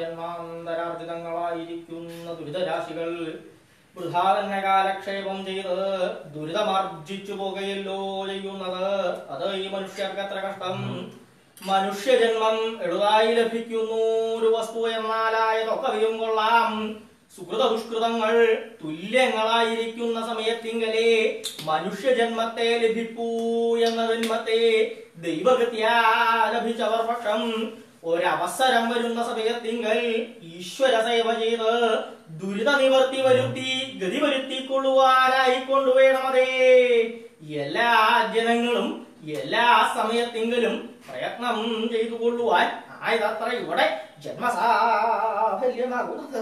ജന്മാന്തരാർജിതങ്ങളായിരിക്കുന്ന ദുരിതരാശികൾ വൃഥാ തന്നെ കാലക്ഷേപം ചെയ്ത് ദുരിതമാർജിച്ചു പോകുകയല്ലോ ചെയ്യുന്നത്. അത് ഈ മനുഷ്യർക്ക് എത്ര കഷ്ടം. മനുഷ്യജന്മം എളുതായി ലഭിക്കുന്നു ഒരു വസ്തു എന്നാലായതൊക്കെയും കൊള്ളാം. സുഹൃത ദുഷ്കൃതങ്ങൾ തുല്യങ്ങളായിരിക്കുന്ന സമയത്തിങ്കലേ മനുഷ്യജന്മത്തെ ലഭിപ്പൂ എന്ന ജന്മത്തെ ദൈവഗത്യാ ലഭിച്ചവർ പക്ഷം ഒരവസരം വരുന്ന സമയത്തിങ്കൽ ഈശ്വര സേവ ചെയ്ത് ദുരിത നിവർത്തി വരുത്തി ഗതി വരുത്തിക്കൊള്ളുവാനായി കൊണ്ടുവേണമതേ എല്ലാ ജനങ്ങളും എല്ലാ സമയത്തിങ്കിലും പ്രയത്നം ചെയ്തു കൊള്ളുവാൻ ആയതത്ര ഇവിടെ ജന്മസാഫല്യമാകുന്നത്.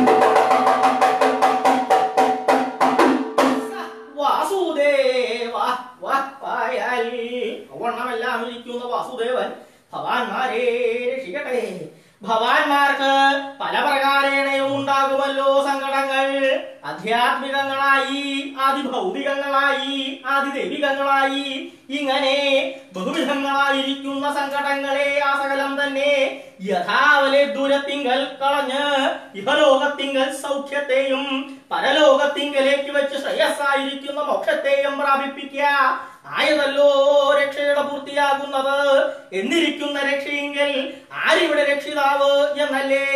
വാസുദേവ വായാൽ അവണ്ണമെല്ലാം ഇരിക്കുന്ന വാസുദേവൻ ഭവാന്മാരെ രക്ഷിക്കട്ടെ. ഭവാന്മാർക്ക് പല പ്രകാരേണയും ഉണ്ടാകുമല്ലോ സങ്കടങ്ങൾ. ആധ്യാത്മികങ്ങളായി, ആദിഭൗതികങ്ങളായി, ആദിദൈവികങ്ങളായി, ഇങ്ങനെ ബഹുവിധങ്ങളായിരിക്കുന്ന സങ്കടങ്ങളെ ആ സകലം തന്നെ യഥാവലെ ദൂരത്തിങ്കൽ കളഞ്ഞ് ഇഹലോകത്തിങ്കൽ സൗഖ്യത്തെയും പരലോകത്തിങ്കലേക്ക് വെച്ച് ശ്രേയസ്സായിരിക്കുന്ന മോക്ഷത്തെയും പ്രാപിപ്പിക്കുക ആയതല്ലോ രക്ഷയുടെ പൂർത്തിയാകുന്നത്. എന്നിരിക്കുന്ന രക്ഷയെങ്കിൽ ആരിവിടെ രക്ഷിതാവ് എന്നല്ലേ?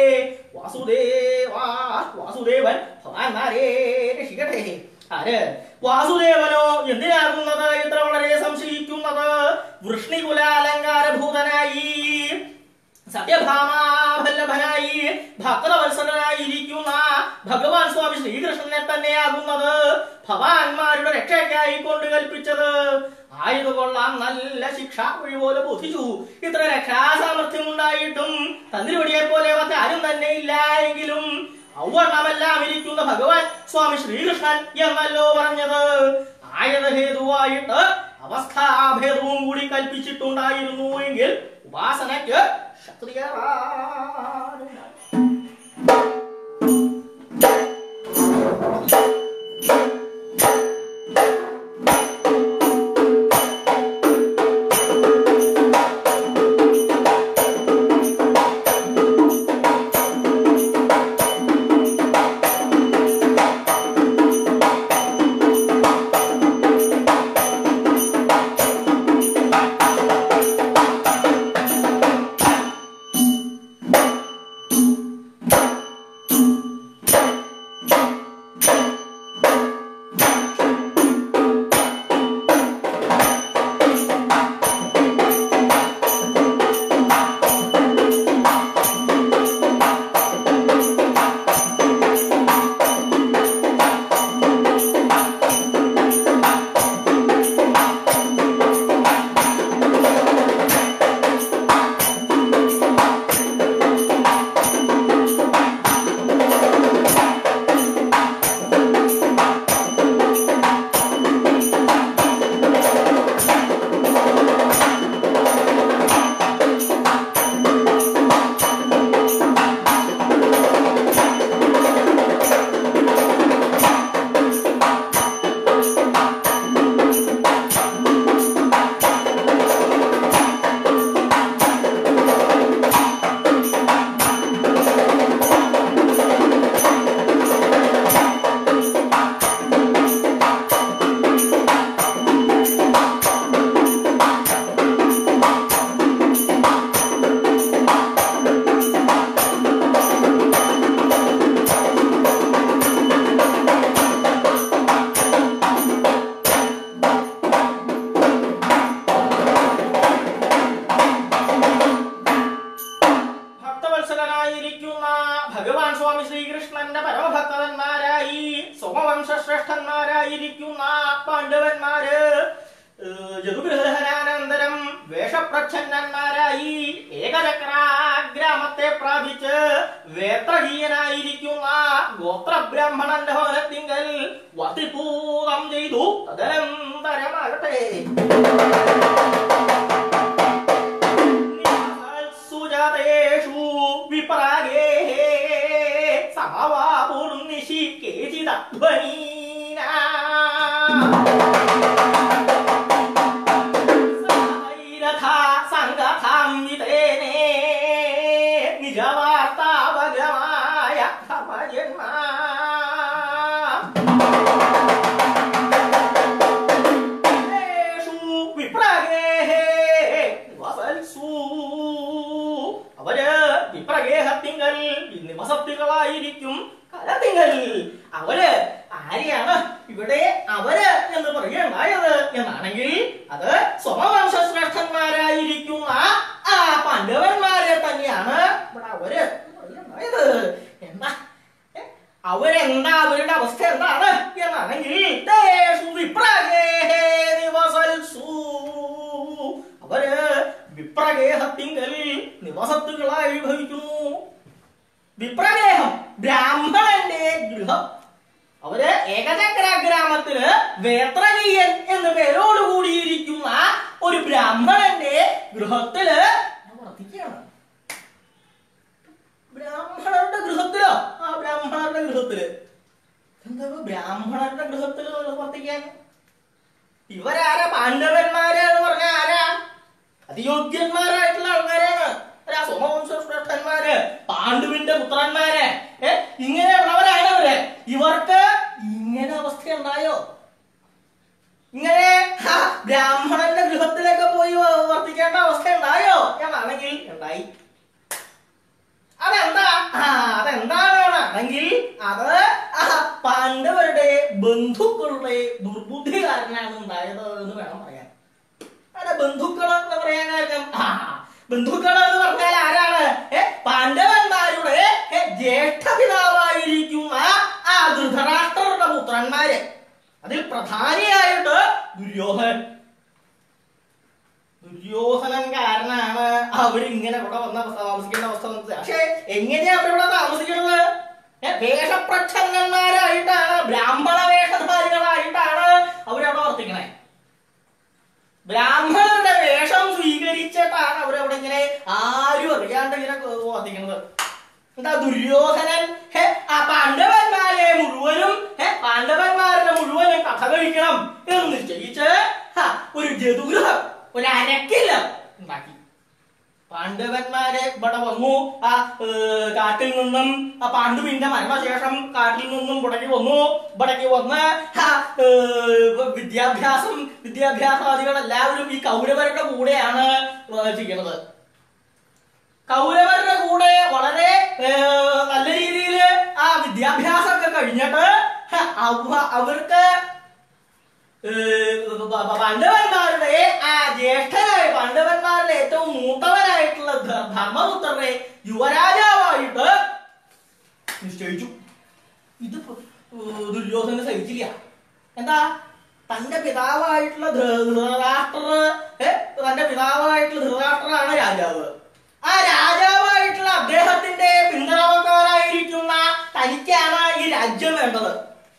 വാസുദേവൻ ഭഗവാന്മാരെ രക്ഷിക്കട്ടെ. ആര്? വാസുദേവനോ എന്തിനാകുന്നത് ഇത്ര വളരെ സംശയിക്കുന്നത്? വൃഷ്ണികുലാലങ്കാരഭൂതനായി സത്യഭാമാവല്ലഭനായി ഭക്തവത്സലനായിരിക്കുന്ന ഭഗവാൻ സ്വാമി ശ്രീകൃഷ്ണനെ തന്നെയാകുന്നത് ഭവാന്മാരുടെ രക്ഷയ്ക്കായി കൊണ്ട് കൽപ്പിച്ചത്. ആയതുകൊള്ളാം നല്ല ശിക്ഷ വഴി പോലെ ബോധിച്ചു. ഇത്ര രക്ഷാസാമർഥ്യം ഉണ്ടായിട്ടും തന്ത്രിവടിയെ പോലെ ആരും തന്നെ ഇല്ല എങ്കിലും ഔവർണമെല്ലാം ഇരിക്കുന്ന ഭഗവാൻ സ്വാമി ശ്രീകൃഷ്ണൻ എന്നല്ലോ പറഞ്ഞത്. ആയത് ഹേതുവായിട്ട് അവസ്ഥാഭേദവും കൂടി കൽപ്പിച്ചിട്ടുണ്ടായിരുന്നു എങ്കിൽ ഉപാസനയ്ക്ക് ക്ഷത്രിയ സോമവംശശ്രേഷ്ഠന്മാരായിരിക്കുന്ന പാണ്ഡവന്മാര് യദുഗൃഹാനന്തരം വേഷപ്രച്ഛന്നന്മാരായി ഏകചക്രാഗ്രാമത്തെ പ്രാപിച്ച് വേത്രഹീയനായിരിക്കുന്ന ഗോത്രബ്രാഹ്മണന്റെ ഭവനത്തിങ്കൽ വതിപൂതം ചെയ്തു. തദനന്തരമാകട്ടെ സുജാതേഷു വിപ്രാഗേ സമവാപുർനിശി കേചിദധ്വനീനാ സംഗതാം വിതേനേ നിജവാർത്താവ തിങ്കൽ അവര് ആരെയാണ് ഇവിടെ അവര് എന്ന് പറയുണ്ടായത് എന്നാണെങ്കിൽ അത് സ്വമവംശശ്രേഷ്ഠന്മാരായിരിക്കുന്ന ആ പാണ്ഡവന്മാരെ തന്നെയാണ് ഇവിടെ അവര് പറയുണ്ടായത്. എന്താ അവരെന്താ അവരുടെ അവസ്ഥ എന്താണ് എന്നാണെങ്കിൽ അവര് വിപ്രഗേഹത്തിങ്കൽ നിവസത്തുകളായി ഭവിക്കുന്നു. വിപ്രഗേഹം ബ്രാഹ്മണന്റെ ഗൃഹം. അവര് ഏകചക്ര ഗ്രാമത്തില് വേത്രകീയൻ എന്ന പേരോട് കൂടിയിരിക്കുന്ന ഒരു ബ്രാഹ്മണന്റെ ഗൃഹത്തില് വർത്തിക്കുകയാണ്. ബ്രാഹ്മണരുടെ ഗൃഹത്തിലോ? ആ ബ്രാഹ്മണരുടെ ഗൃഹത്തില്. എന്താ ബ്രാഹ്മണരുടെ ഗൃഹത്തില് വർത്തിക്കാൻ? ഇവരാരാ? പാണ്ഡവന്മാര് എന്ന് പറഞ്ഞാൽ ആരാ? അതിയോഗ്യന്മാരായിട്ടുള്ള ആൾക്കാരാണ്. സോമവംശശ്രേഷ്ഠന്മാര്, പാണ്ഡുവിന്റെ പുത്രന്മാര്, ഇങ്ങനെയുള്ളവരാണ് അവര്. ഇവർക്ക് ഇങ്ങനെ അവസ്ഥ ഉണ്ടായോ? ഇങ്ങനെ ബ്രാഹ്മണന്റെ ഗൃഹത്തിലേക്ക് പോയി വർത്തിക്കേണ്ട അവസ്ഥ ഉണ്ടായോ എന്നാണെങ്കിൽ ഉണ്ടായി. അതെന്താണെങ്കിൽ അത് പാണ്ഡവരുടെ ബന്ധുക്കളുടെ ദുർബുദ്ധി കാരണമാണ് ഉണ്ടായത് എന്ന് വേണം പറയാൻ. അവിടെ ബന്ധുക്കൾ എന്ന് പറയാൻ കാരണം ബന്ധുക്കൾ എന്ന് പറഞ്ഞാൽ ആരാണ്? പാണ്ഡവന്മാരുടെ ജ്യേഷ്ഠ പിതാവായിരിക്കുന്ന ആ ധൃതരാഷ്ട്രരുടെ പുത്രന്മാര്. അതിൽ പ്രധാനിയായിട്ട് ദുര്യോധനൻ. ദുര്യോധനൻ കാരണമാണ് അവരിങ്ങനെ ഇവിടെ വന്ന താമസിക്കേണ്ട അവസ്ഥ വന്നത്. പക്ഷെ എങ്ങനെയാ അവരിവിടെ താമസിക്കുന്നത്? വേഷപ്രച്ഛന്നന്മാരായിട്ടാണ്, ബ്രാഹ്മണ വേഷധാരികളായിട്ടാണ് അവരവിടെ വർത്തിക്കണേ. ബ്രാഹ്മണരുടെ വേഷം സ്വീകരിച്ചിട്ടാണ് അവരവിടെ ഇങ്ങനെ ആരും അറിയാണ്ട് ഇങ്ങനെ വർത്തിക്കുന്നത്. എന്താ ദുര്യോധനൻ ആ പാണ്ഡവന്മാരുടെ മുഴുവനും കഥ കഴിക്കണം എന്ന് നിശ്ചയിച്ച് ഒരു ജതുഗൃഹം, ഒരു അരക്കില്ല ഉണ്ടാക്കി. പാണ്ഡവന്മാരെ ഇവിടെ വന്നു. ആ കാട്ടിൽ നിന്നും ആ പാണ്ഡുവിന്റെ മരണശേഷം കാട്ടിൽ നിന്നും ഇവിടേക്ക് വന്നു. ഇവിടേക്ക് വന്ന് വിദ്യാഭ്യാസാദികൾ എല്ലാവരും ഈ കൗരവരുടെ കൂടെയാണ് ചെയ്യുന്നത്. കൗരവരുടെ കൂടെ വളരെ നല്ല രീതിയിൽ ആ വിദ്യാഭ്യാസമൊക്കെ കഴിഞ്ഞിട്ട് അവർക്ക് പാണ്ഡവന്മാരുടെ ആ ജ്യേഷ്ഠനായ പാണ്ഡവന്മാരുടെ ഏറ്റവും മൂത്തവനായിട്ടുള്ള ധർമ്മപുത്രനെ യുവരാജാവായിട്ട് നിശ്ചയിച്ചു. ഇത് ദുര്യോധന സഹിച്ചില്ല. എന്താ? തന്റെ പിതാവായിട്ടുള്ള ധൃതരാഷ്ട്രനാണ് രാജാവ്. ആ രാജാവായിട്ടുള്ള അദ്ദേഹത്തിന്റെ പിന്തുണക്കാരായിരിക്കുന്ന തനിക്കാണ് ഈ രാജ്യം വേണ്ടത്.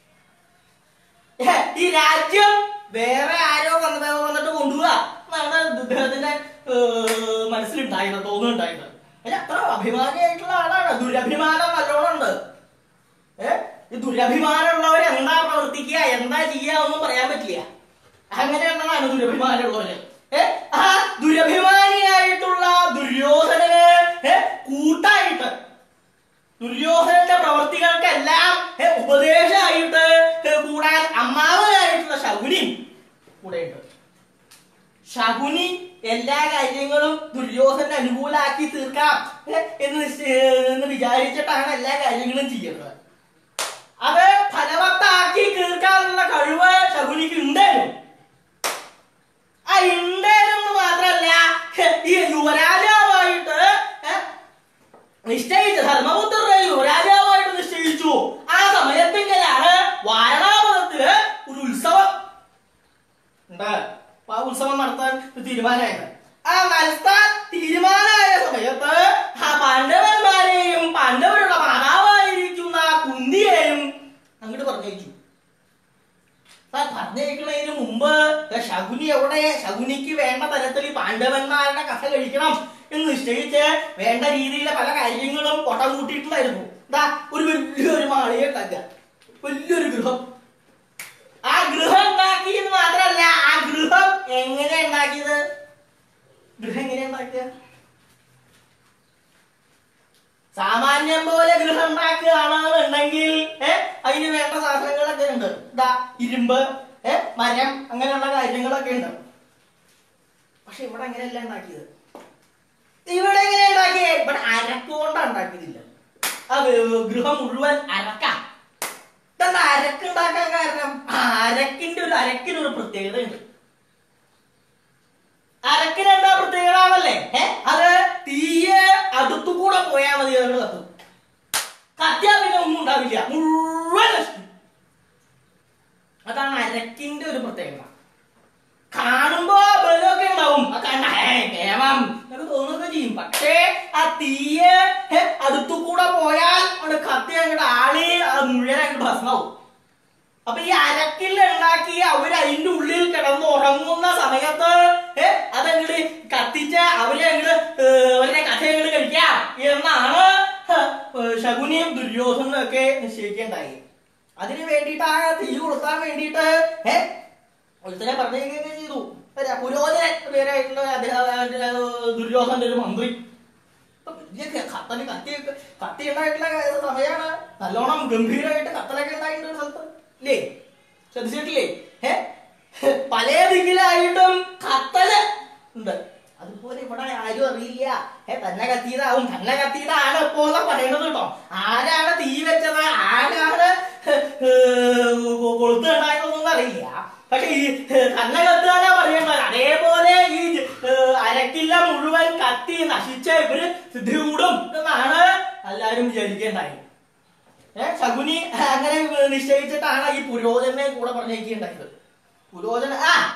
ഈ രാജ്യം വേറെ ആരോ വന്നിട്ട് കൊണ്ടുപോവാ എന്നാണ് അദ്ദേഹത്തിന്റെ മനസ്സിലുണ്ടായിരുന്നത്, തോന്നുന്നുണ്ടായിരുന്നത്. അത്ര അഭിമാനിയായിട്ടുള്ള ആളാണ്. ദുരഭിമാനം നല്ലോണം ഉണ്ട്. ഈ ദുരഭിമാനമുള്ളവർ എന്താ പ്രവർത്തിക്കുക, എന്താ ചെയ്യുക ഒന്നും പറയാൻ പറ്റില്ല. അങ്ങനെയുള്ളതാണ് ദുരഭിമാനമുള്ളവര്. ആ ദുരഭിമാനിയായിട്ടുള്ള ദുര്യോധനന് കൂട്ടായിട്ട് ദുര്യോധനന്റെ പ്രവർത്തികൾക്കെല്ലാം ഉപദേശമായിട്ട് കൂടാൻ അമ്മാവനായിട്ടുള്ള ശകുനി കൂടെയുണ്ട്. ശകുനി എല്ലാ കാര്യങ്ങളും ദുര്യോധന അനുകൂലാക്കി തീർക്കാം എന്ന് വിചാരിച്ചിട്ടാണ് എല്ലാ കാര്യങ്ങളും ചെയ്യുന്നത്. അത് ഫലവത്താക്കി തീർക്കാനുള്ള കഴിവ് ശകുനിക്ക് ഉണ്ടായിരുന്നു. ആ ഉണ്ടായിരുന്നു മാത്രല്ല, ഈ യുവരാജാവായിട്ട് നിശ്ചയിച്ചു, ധർമ്മപുത്രരെ യുവരാജാവായിട്ട് നിശ്ചയിച്ചു. ആ സമയത്തിലാണ് വാരണാപുരത്തില് ഒരു ഉത്സവം ഉണ്ട്. ആ ഉത്സവം നടത്താൻ തീരുമാനമായത്. ആ നടത്താൻ തീരുമാനമായ സമയത്ത് ആ പാണ്ഡവന്മാരെയും പാണ്ഡവരുടെ മാതാവായിരിക്കുന്ന കുന്തിയെയും അങ്ങോട്ട് പറഞ്ഞയച്ചു. പറഞ്ഞയക്കുന്നതിന് മുമ്പ് ശകുനി എവിടെ? ശകുനിക്ക് വേണ്ട തരത്തിൽ പാണ്ഡവന്മാരുടെ കഥ കഴിക്കണം എന്ന് നിശ്ചയിച്ച് വേണ്ട രീതിയിലെ പല കാര്യങ്ങളും കൊട്ടം കൂട്ടിയിട്ടുണ്ടായിരുന്നു. എന്താ? ഒരു വലിയൊരു മാളിക ഉണ്ടാക്കുക, വലിയൊരു ഗൃഹം. ആ ഗൃഹം ഉണ്ടാക്കി എന്ന് മാത്രല്ല, ആ ഗൃഹം എങ്ങനെ ഉണ്ടാക്കിയത്? ഗൃഹം എങ്ങനെ ഉണ്ടാക്കിയ? സാമാന്യം പോലെ ഗൃഹം ഉണ്ടാക്കുകയാണെന്നുണ്ടെങ്കിൽ അതിന് വേണ്ട സാധനങ്ങളൊക്കെ ഉണ്ട്. ഇതാ ഇരുമ്പ്, മരം, അങ്ങനെയുള്ള കാര്യങ്ങളൊക്കെ ഉണ്ട്. പക്ഷെ ഇവിടെ എങ്ങനെയല്ല ഉണ്ടാക്കിയത്. ഇവിടെ എങ്ങനെ ഉണ്ടാക്കിയേ? ഇവിടെ അരക്കുകൊണ്ടാണ് ഉണ്ടാക്കിയതില്ല. ആ ഗൃഹം മുഴുവൻ അരക്ക. അരക്കുണ്ടാക്കാൻ കാരണം അരക്കിനൊരു പ്രത്യേകത ഉണ്ട്. അരക്കിന് എന്താ പ്രത്യേകത? അത് തീയെ അടുത്തുകൂടെ പോയാൽ മതി, അത് കത്തും. കത്തിയാ പിന്നെ ഒന്നും ഉണ്ടാവില്ല, മുഴുവൻ നശിക്കും. അതാണ് അരക്കിന്റെ ഒരു പ്രത്യേകത. കാണുമ്പോ ബലമൊക്കെ ഉണ്ടാവും, കേമം എന്നൊക്കെ തോന്നുകയൊക്കെ ചെയ്യും. പക്ഷേ ആ തീയെ അടുത്തുകൂടെ പോയാൽ അവിടെ കത്തി അങ്ങോട്ട് ആളി അത് മുഴുവൻ അങ്ങോട്ട് ഭസ്മാവും. അപ്പൊ ഈ അരക്കിൽ ഉണ്ടാക്കി അവര് അതിന്റെ ഉള്ളിൽ കിടന്ന് ഉറങ്ങുന്ന സമയത്ത് അതങ്ങോട്ട് കത്തിച്ച് അവരുടെ കഥ അങ്ങോട്ട് കഴിക്കാം എന്നാണ് ശകുനിയും ദുര്യോധനും ഒക്കെ നിശ്ചയിക്കേണ്ടായി. അതിന് വേണ്ടിയിട്ടാണ് തീ കൊളുത്താൻ വേണ്ടിയിട്ട് ഒരുത്തനെ പറഞ്ഞേക്കുകയൊക്കെ ചെയ്തു. പുരോഹിതൻ പേരായിട്ടുള്ള ദുര്യോധന്റെ ഒരു മന്ത്രി. കത്തി ഉണ്ടായിട്ടുള്ള സമയമാണ്, നല്ലോണം ഗംഭീരമായിട്ട് കത്തലൊക്കെ ഉണ്ടായിട്ടുള്ള ഒരു സ്ഥലത്ത് ഇല്ലേ, ശ്രദ്ധിച്ചിട്ടില്ലേ? പല ദിക്കിലായിട്ടും കത്തല് ഉണ്ട്. അതുപോലെ ഇവിടെ ആരും അറിയില്ല തന്നെ കത്തിയതാണ് ഇപ്പോ പറയണത് കേട്ടോ. ആരാണ് തീ വെച്ചത്, ആരാണ് കൊളുത്തുണ്ടായതൊന്നും അറിയില്ല. പക്ഷെ ഈ തന്നെ കത്തുകാരാ പറയേണ്ടത്. അതേപോലെ ഈ അരക്കില്ല മുഴുവൻ കത്തി നശിച്ച ഇവര് സിദ്ധി കൂടും എന്നാണ് എല്ലാരും വിചാരിക്കേണ്ടായി. ശകുനി അങ്ങനെ നിശ്ചയിച്ചിട്ടാണ് ഈ പുരോഹിതനെ കൂടെ പറഞ്ഞേക്കുണ്ടായത്. പുരോഹിതൻ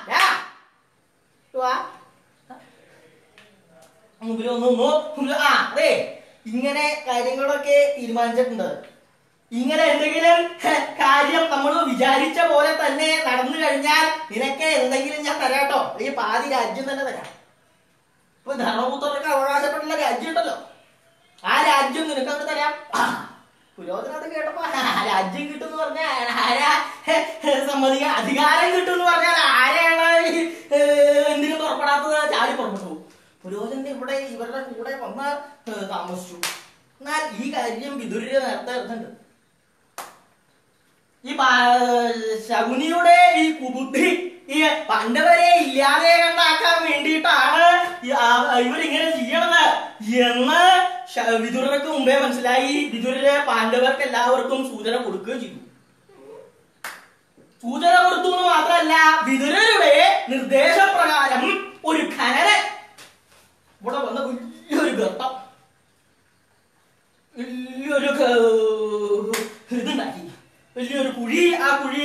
അതെ, ഇങ്ങനെ കാര്യങ്ങളൊക്കെ തീരുമാനിച്ചിട്ടുണ്ട്. ഇങ്ങനെ എന്തെങ്കിലും കാര്യം നമ്മൾ വിചാരിച്ച പോലെ തന്നെ നടന്നു കഴിഞ്ഞാൽ നിനക്ക് എന്തെങ്കിലും ഞാൻ തരാട്ടോ, ഈ പാതി രാജ്യം തന്നെ തരാം. ഇപ്പൊ ധർമ്മപുത്രർക്ക് അവകാശപ്പെട്ടുള്ള രാജ്യം ഉണ്ടല്ലോ, ആ രാജ്യം നിനക്ക് അങ്ങ് തരാം. പുരോഹിതൻ അത് കേട്ടപ്പോ രാജ്യം കിട്ടുമെന്ന് പറഞ്ഞാൽ ആരാ സമ്മതിക്കുക, അധികാരം കിട്ടുമെന്ന് പറഞ്ഞാൽ ആരെയാണ് എന്തിനും പുറപ്പെടാത്തത്? ചാടി പുറപ്പെട്ടു. പുരോഹിതൻ ഇവിടെ ഇവരുടെ കൂടെ വന്ന് താമസിച്ചു. എന്നാൽ ഈ കാര്യം വിദുരര് നേരത്തെ അറിഞ്ഞിട്ടുണ്ട്. ഈ ശകുനിയുടെ ഈ കുബുദ്ധി ഈ പാണ്ഡവരെ ഇല്ലാതെ കണ്ടാക്കാൻ വേണ്ടിയിട്ടാണ് ഇവരിങ്ങനെ ചെയ്യണത് എന്ന് വിദുരർക്ക് മുമ്പേ മനസ്സിലായി. വിദുരര് പാണ്ഡവർക്ക് എല്ലാവർക്കും സൂചന കൊടുക്കുകയും ചെയ്തു. സൂചന കൊടുത്തു എന്ന് മാത്രമല്ല, വിദുരരുടെ നിർദ്ദേശപ്രകാരം ഒരു ഖനനൻ ഇവിടെ വന്ന വലിയൊരു ഗർത്തം, വലിയൊരു ഇതുണ്ടാക്കി, വലിയൊരു കുഴി. ആ കുഴി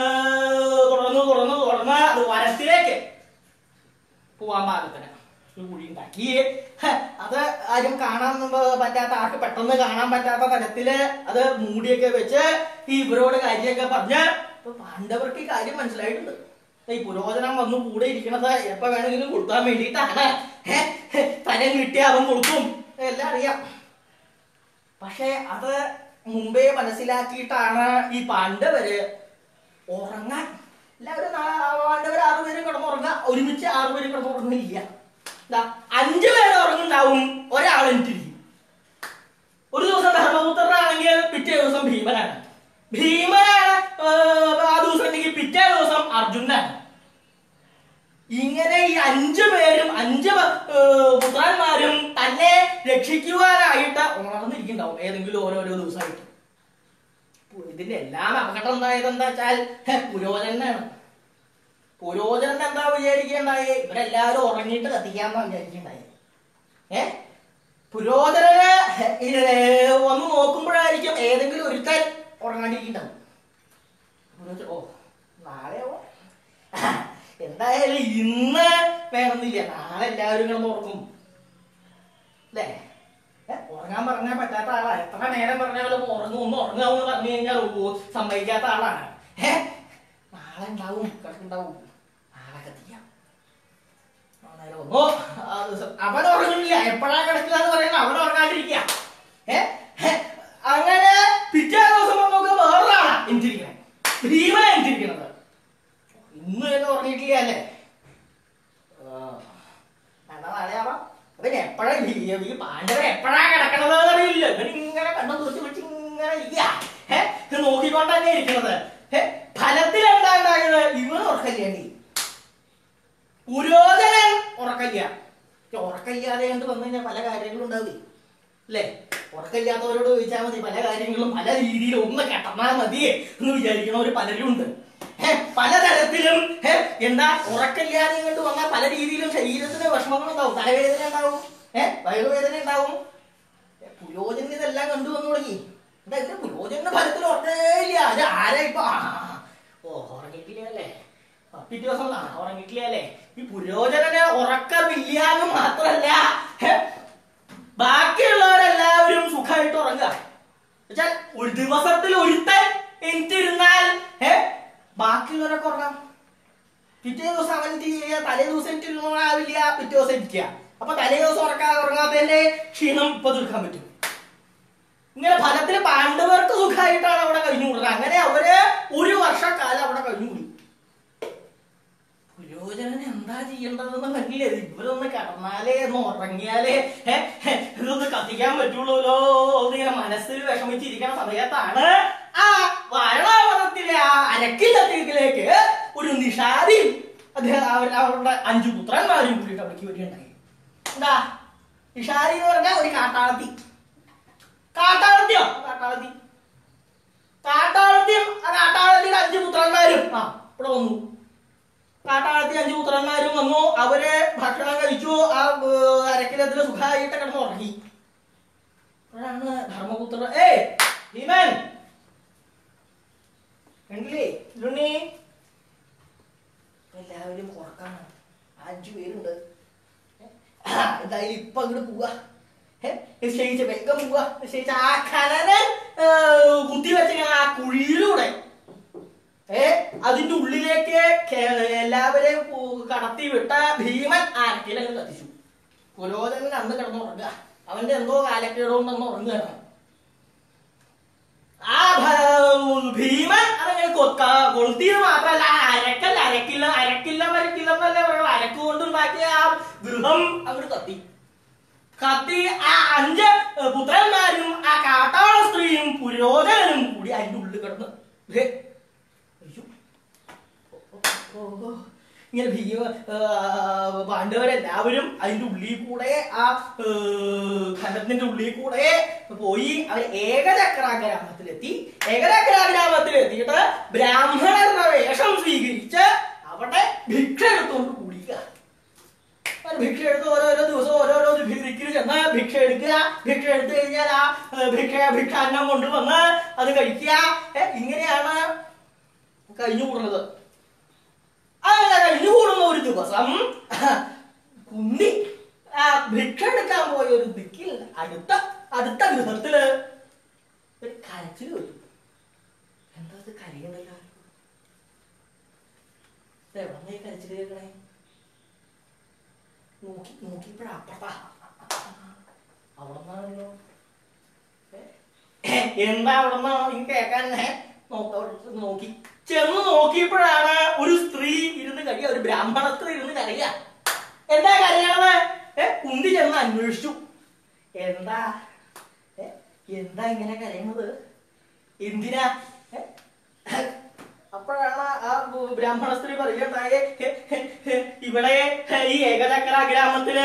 തുറന്ന് അത് വനത്തിലേക്ക് പോവാൻ പാകത്തിന് ഒരു കുഴി ഉണ്ടാക്കി. അത് ആരും കാണാൻ പറ്റാത്ത, ആർക്ക് പെട്ടെന്ന് കാണാൻ പറ്റാത്ത തരത്തില് അത് മൂടിയൊക്കെ വെച്ച് ഈ ഇവരോട് കാര്യമൊക്കെ പറഞ്ഞ് പാണ്ഡവർക്ക് ഈ കാര്യം മനസ്സിലായിട്ടുണ്ട്. ഈ പുരോഹിതൻ വന്നു കൂടെ ഇരിക്കണത് എപ്പോ വേണമെങ്കിലും കൊടുക്കാൻ വേണ്ടിയിട്ടാണ്. ഫലം കിട്ടിയ അവൻ കൊടുക്കും, എല്ലാം അറിയാം. പക്ഷെ അത് മുമ്പേ മനസ്സിലാക്കിയിട്ടാണ് ഈ പാണ്ഡവര് ഉറങ്ങാൻ എല്ലാവരും. പാണ്ഡവർ 6 പേരും കിടന്നുറങ്ങുക, ഒരുമിച്ച് 6 പേരും കിടന്നുറങ്ങില്ല. 5 പേര് ഉറങ്ങുണ്ടാവും, ഒരാൾ എനിക്കിരിക്കും. ഒരു ദിവസം ധർമ്മപുത്രനാണെങ്കിൽ പിറ്റേ ദിവസം ഭീമനാണ്, ആ ദിവസം ഉണ്ടെങ്കിൽ പിറ്റേ ദിവസം അർജുനാണ്. ഇങ്ങനെ ഈ 5 പേരും 5 പുത്രന്മാരും തന്നെ രക്ഷിക്കുവാനായിട്ട് ഉണർന്നിരിക്കുന്നുണ്ടാവും ഏതെങ്കിലും ഓരോരോ ദിവസമായിട്ട്. ഇതിന്റെ എല്ലാം അപകടം എന്തായത് എന്താ വെച്ചാൽ പുരോഹിതനാണ്. പുരോഹിതൻ എന്താ വിചാരിക്കണ്ടായി, ഇവരെല്ലാവരും ഉറങ്ങിയിട്ട് കത്തിക്കാന്നാ വിചാരിക്കണ്ടായി. പുരോഹിതന് ഒന്ന് നോക്കുമ്പോഴായിരിക്കും ഏതെങ്കിലും ഒരുത്തൻ ഉറങ്ങാണ്ടിരിക്കുന്നുണ്ടാവും. ഓ നാളെയോ എന്തായാലും ഇന്ന് വേണമെന്നില്ല, നാളെ എല്ലാവരും കിടന്ന് ഉറങ്ങും അല്ലേ. ഉറങ്ങാൻ പറഞ്ഞാൽ പറ്റാത്ത ആളാ. എത്ര നേരം പറഞ്ഞാലും ഉറങ്ങാമെന്ന് പറഞ്ഞു കഴിഞ്ഞാൽ സമ്മതിക്കാത്ത ആളാണ്. നാളെ ഉണ്ടാവും, കിടക്കുണ്ടാവും, നാളെ കത്തിക്കാം. അവൻ ഉറങ്ങുന്നില്ല, എപ്പോഴാ കിടക്കുക എന്ന് പറയുന്നത് അവൻ ഉറങ്ങാണ്ടിരിക്കുക. അങ്ങനെ പിറ്റേ ദിവസം നമുക്ക് വേറൊരാളാ എനിച്ചിരിക്കണേ, ഭീമന എനിച്ചിരിക്കണത്. ഇന്ന് തന്നെ ഉറങ്ങിയിട്ടില്ല അല്ലേ, എന്നാ നാളെയാവാം. അവൻ എപ്പോഴാ ഈ പാണ്ഡവൻ എപ്പോഴാ കിടക്കണത് അറിയില്ല. ഇവനിങ്ങനെ കണ്ണു തുറച്ച് വെച്ച് ഇങ്ങനെ ഇരിക്കുക, നോക്കിക്കൊണ്ട് തന്നെ ഇരിക്കണത്. ഫലത്തിൽ എന്താ ഉണ്ടായത്, ഇവൻ ഉറക്കല്ലേണ്ടി, പുരോഹിതൻ ഉറക്കല്ല. ഉറക്കല്ലാതെ കൊണ്ട് വന്നു കഴിഞ്ഞാൽ പല കാര്യങ്ങളും ഉണ്ടാവില്ലേ അല്ലേ. ഉറക്കമില്ലാത്തവരോട് ചോദിച്ചാൽ മതി, പല കാര്യങ്ങളും പല രീതിയിലും ഒന്ന് കെട്ടന്നാൽ മതി എന്ന് വിചാരിക്കണവര് പലരും ഉണ്ട്. പലതരത്തിലും എന്താ ഉറക്കമില്ലാതെ കൊണ്ട് വന്നാൽ പല രീതിയിലും ശരീരത്തിന് വിഷമങ്ങൾ ഉണ്ടാവും, തലവേദന ഉണ്ടാവും, വയറുവേദന ഉണ്ടാവും. പുരോജന ഇതെല്ലാം കണ്ടു വന്നു തുടങ്ങി. എന്താ ഇതിന്റെ പുരോജന ഫലത്തിൽ ഉറക്കമില്ല. അത് ആരാ ഇപ്പൊ ഉറങ്ങിയിട്ടില്ല അല്ലേ, പിറ്റേ ദിവസം ഉറങ്ങിയിട്ടില്ല അല്ലേ. ഈ പുരോജനെ ഉറക്കമില്ല എന്ന് മാത്രല്ല, ബാക്കിയുള്ളവരെല്ലാവരും സുഖമായിട്ട് ഉറങ്ങുക. എന്നുവെച്ചാൽ ഒരു ദിവസത്തിൽ ഒരുത്തൻ എനിട്ടിരുന്നാൽ ബാക്കിയുള്ളവരൊക്കെ ഉറങ്ങാം. പിറ്റേ ദിവസം അവൻ ചെയ്യുക, തലേ ദിവസം എനിട്ടിരുന്നാവില്ല, പിറ്റേ ദിവസം ഇരിക്കുക. അപ്പൊ തലേ ദിവസം ഉറങ്ങാത്തതിന്റെ ക്ഷീണം ഇപ്പൊ തീർക്കാൻ പറ്റും. ഇങ്ങനെ ഫലത്തിൽ പാണ്ഡവർക്ക് സുഖമായിട്ടാണ് അവിടെ കഴിഞ്ഞുകൂടുന്നത്. അങ്ങനെ അവര് ഒരു വർഷക്കാലം അവിടെ കഴിഞ്ഞുകൂടി. പുരോജനന് എന്താ ചെയ്യേണ്ടതെന്ന് പറഞ്ഞില്ലേ, ഇവരൊന്ന് കിടന്നാലേ ഒന്ന് ഉറങ്ങിയാലേ ഇതൊന്ന് കത്തിക്കാൻ പറ്റുള്ളൂല്ലോ എന്നിങ്ങനെ മനസ്സിൽ വിഷമിച്ചിരിക്കുന്ന സമയത്താണ് ആ വാരണാവതത്തിലെ ആ അരക്കില്ലത്തേക്കിലേക്ക് ഒരു നിഷാദിയും അവരുടെ 5 പുത്രന്മാരും കൂടിയിട്ട് അവിടേക്ക് വരികയുണ്ടായി. എന്താ നിഷാദി എന്ന് പറഞ്ഞാൽ ഒരു കാട്ടാളത്തി. കാട്ടാളത്തിയോ കാട്ടാളത്തിയും ആ കാട്ടാളത്തിയുടെ 5 പുത്രന്മാരും ഇവിടെ വന്നു. കാട്ടാളത്തി 5 പുത്രന്മാരും വന്നു. അവര് ഭക്ഷണം കഴിച്ചു. ആ അരക്കിലത്തില് സുഖമായിട്ട് കിടന്ന് ഉറങ്ങി. അപ്പോഴാണ് ധർമ്മപുത്ര ഭീമൻ കണ്ടില്ലേ ലുണ്ണി, എല്ലാവരും ഉറക്കാണ്. 5 പേരുണ്ട്. എന്തായാലും ഇപ്പൊ അങ്ങോട്ട് പോവാ, നിശ്ചയിച്ച വേഗം പോവാ. നിശ്ചയിച്ച ആ കനനെ കുത്തി വെച്ചിങ്ങനെ ആ കുഴിയിലൂടെ അതിന്റെ ഉള്ളിലേക്ക് എല്ലാവരെയും കടത്തി വിട്ട ഭീമൻ അരക്കിലങ്ങ് കത്തിച്ചു. പുരോജനൻ അന്ന് കിടന്നുറങ്ങുക. അവന്റെ എന്തോ കാലക്കേടുകൊണ്ടെന്ന് ഉറങ്ങുകയാണ്. ആ ഭീമൻ അതങ്ങനെ കൊളുത്തിയത് മാത്രല്ല, അരക്കില്ലെന്നല്ലേ പറയുന്നത്, അരക്ക് കൊണ്ടുണ്ടാക്കിയ ആ ഗൃഹം അങ്ങോട്ട് കത്തി. ആ 5 പുത്രന്മാരും ആ കാട്ടാള സ്ത്രീയും പുരോജനനും കൂടി അതിന്റെ ഉള്ളിൽ കിടന്ന് ഇങ്ങനെ പാണ്ഡവരെല്ലാവരും അതിന്റെ ഉള്ളിൽ കൂടെ ആ ഖനത്തിന്റെ ഉള്ളിൽ കൂടെ പോയി. അവർ ഏകചക്രാഗ്രാമത്തിലെത്തി. ഏകചക്രാഗ്രാമത്തിലെത്തിയിട്ട് ബ്രാഹ്മണരുടെ വേഷം സ്വീകരിച്ച് അവിടെ ഭിക്ഷ എടുത്തുകൊണ്ട് കൂടിക്കുക. ഭിക്ഷ എടുത്ത് ഓരോരോ ദിവസം ഓരോരോ ദിക്കിൽ ചെന്ന് ഭിക്ഷ എടുക്കുക. ഭിക്ഷ എടുത്തു കഴിഞ്ഞാൽ ആ ഭിക്ഷാന്നം കൊണ്ടുവന്ന് അത് കഴിക്കുക. ഇങ്ങനെയാണ് കഴിഞ്ഞുകൂടുന്നത്. അങ്ങനെ കഴിഞ്ഞുകൂടുന്ന ഒരു ദിവസം കുന്തി ആ ഭിക്ഷ എടുക്കാൻ പോയ ഒരു ദിക്കിൽ അടുത്ത ഗൃഹത്തില് ഒരു കരച്ചിൽ വരും. എന്താ കരയുണ്ടല്ലോ, എവിടെ കരച്ചിൽ കേൾക്കണേ? നോക്കിയപ്പോഴപ്പുറത്താ അവിടെ നിന്നാണല്ലോ. എന്താ അവിടെ നിന്നാണ് കേൾക്കാൻ നോക്കി ചെന്ന് നോക്കിയപ്പോഴാണ് ഒരു സ്ത്രീ ഇരുന്ന് കഴിയുക, ഒരു ബ്രാഹ്മണ സ്ത്രീ ഇരുന്ന് കരയുക. എന്താ കരയണത്? കുന്തി ചെന്ന് അന്വേഷിച്ചു. എന്താ ഇങ്ങനെ കരയുന്നത്, എന്തിനാ? അപ്പോഴാണ് ആ ബ്രാഹ്മണ സ്ത്രീ പറയുകയുണ്ടായേ, ഇവിടെ ഈ ഏകചക്രാഗ്രാമത്തില്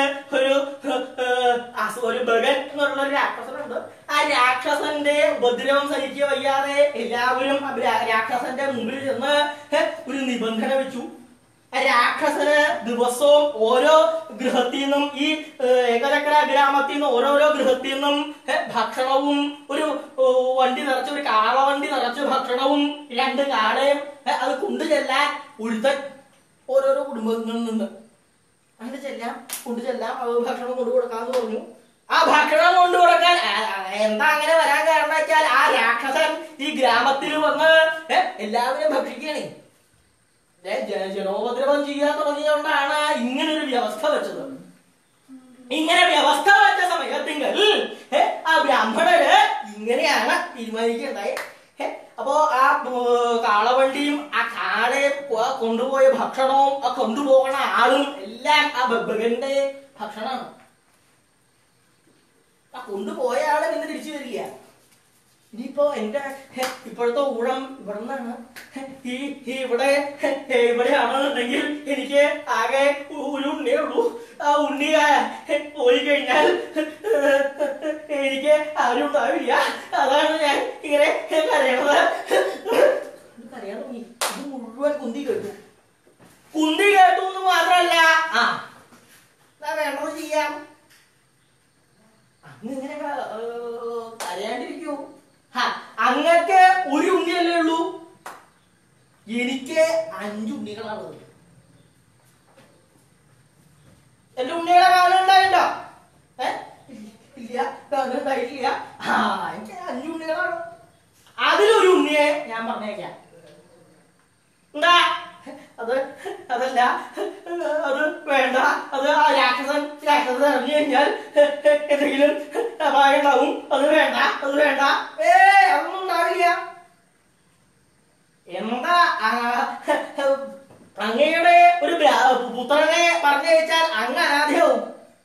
ഒരു ബഗൻ എന്നുള്ള ഒരു രാക്ഷസനുണ്ട്. ആ രാക്ഷസന്റെ ഉപദ്രവം സഹിക്കുക വയ്യാതെ എല്ലാവരും രാക്ഷസന്റെ മുമ്പിൽ ചെന്ന് ഒരു നിബന്ധന വെച്ചു. രാക്ഷസന് ദിവസവും ഓരോ ഗൃഹത്തിൽ നിന്നും ഈ ഏകചക്രാഗ്രാമത്തിൽ നിന്ന് ഓരോരോ ഗൃഹത്തിൽ നിന്നും ഭക്ഷണവും ഒരു വണ്ടി നിറച്ച്, ഒരു കാളവണ്ടി നിറച്ച് ഭക്ഷണവും 2 കാളയും അത് കൊണ്ടുചെല്ലാൻ ഒരുത്തൻ ഓരോരോ കുടുംബങ്ങളിൽ നിന്ന് കൊണ്ടുചെല്ലാം ഭക്ഷണം കൊണ്ടു കൊടുക്കാന്ന് പറഞ്ഞു. ആ ഭക്ഷണം കൊണ്ടു കൊടുക്കാൻ എന്താ അങ്ങനെ വരാൻ കാരണം വെച്ചാൽ ആ രാക്ഷസൻ ഈ ഗ്രാമത്തിൽ വന്ന് എല്ലാവരും ഭക്ഷിക്കണേ, ജനോപദ്രവം ചെയ്യാൻ തുടങ്ങിയതുകൊണ്ടാണ് ഇങ്ങനൊരു വ്യവസ്ഥ വെച്ചത്. ഇങ്ങനെ വ്യവസ്ഥ വെച്ച സമയത്തെങ്കിൽ ആ ബ്രാഹ്മണര് ഇങ്ങനെയാണ് തീരുമാനിക്കുകയുണ്ടായി. അപ്പോ ആ കാളവണ്ടിയും ആ കാളയെ കൊണ്ടുപോയ ഭക്ഷണവും ആ കൊണ്ടുപോകണ ആളും എല്ലാം ആ ബഗന്റെ ഭക്ഷണമാണ്. ആ കൊണ്ടുപോയ ആളെ പിന്നെ തിരിച്ചു വരില്ല. ഇനിയിപ്പോ എന്റെ ഇപ്പോഴത്തെ ഊഴം ഇവിടെ നിന്നാണ്. ഇവിടെയാണെന്നുണ്ടെങ്കിൽ എനിക്ക് ആകെ ഒരു ഉണ്ണേ ഉള്ളൂ. ആ ഉണ്ണി പോയി കഴിഞ്ഞാൽ എനിക്ക് ആരും ഉണ്ടാവില്ല. അതാണ് ഞാൻ ഇങ്ങനെ കരയണത്. കരയാൻ തുടങ്ങി. ഇത് മുഴുവൻ കുന്തി കേട്ടു. കുന്തി കേട്ടു എന്ന് മാത്രമല്ല, വേണ്ടത് ചെയ്യാം. അന്നിങ്ങനെ കരയാണ്ടിരിക്കൂ. അങ്ങക്ക് ഒരു ഉണ്ണിയല്ലേ ഉള്ളൂ, എനിക്ക് 5 ഉണ്ണികളാണ്. എന്റെ ഉണ്ണികളെ കാലം ഉണ്ടായിട്ടോ? ഇല്ല, കാലം ഉണ്ടായിട്ടില്ല. എനിക്ക് 5 ഉണ്ണികളാണ്. അതിലൊരു ഉണ്ണിയെ ഞാൻ പറഞ്ഞേക്കാം. എന്താ അതല്ല, അത് വേണ്ട. അത് ആ രാക്ഷസൻ അറിഞ്ഞു കഴിഞ്ഞാൽ എന്തെങ്കിലും അപായം ഉണ്ടാവും. അത് വേണ്ട. അതൊന്നും ഉണ്ടാവില്ല. എന്താ അങ്ങയുടെ ഒരു പുത്രനെ പറഞ്ഞയച്ചാൽ അങ്ങ് അനാഥയാവും.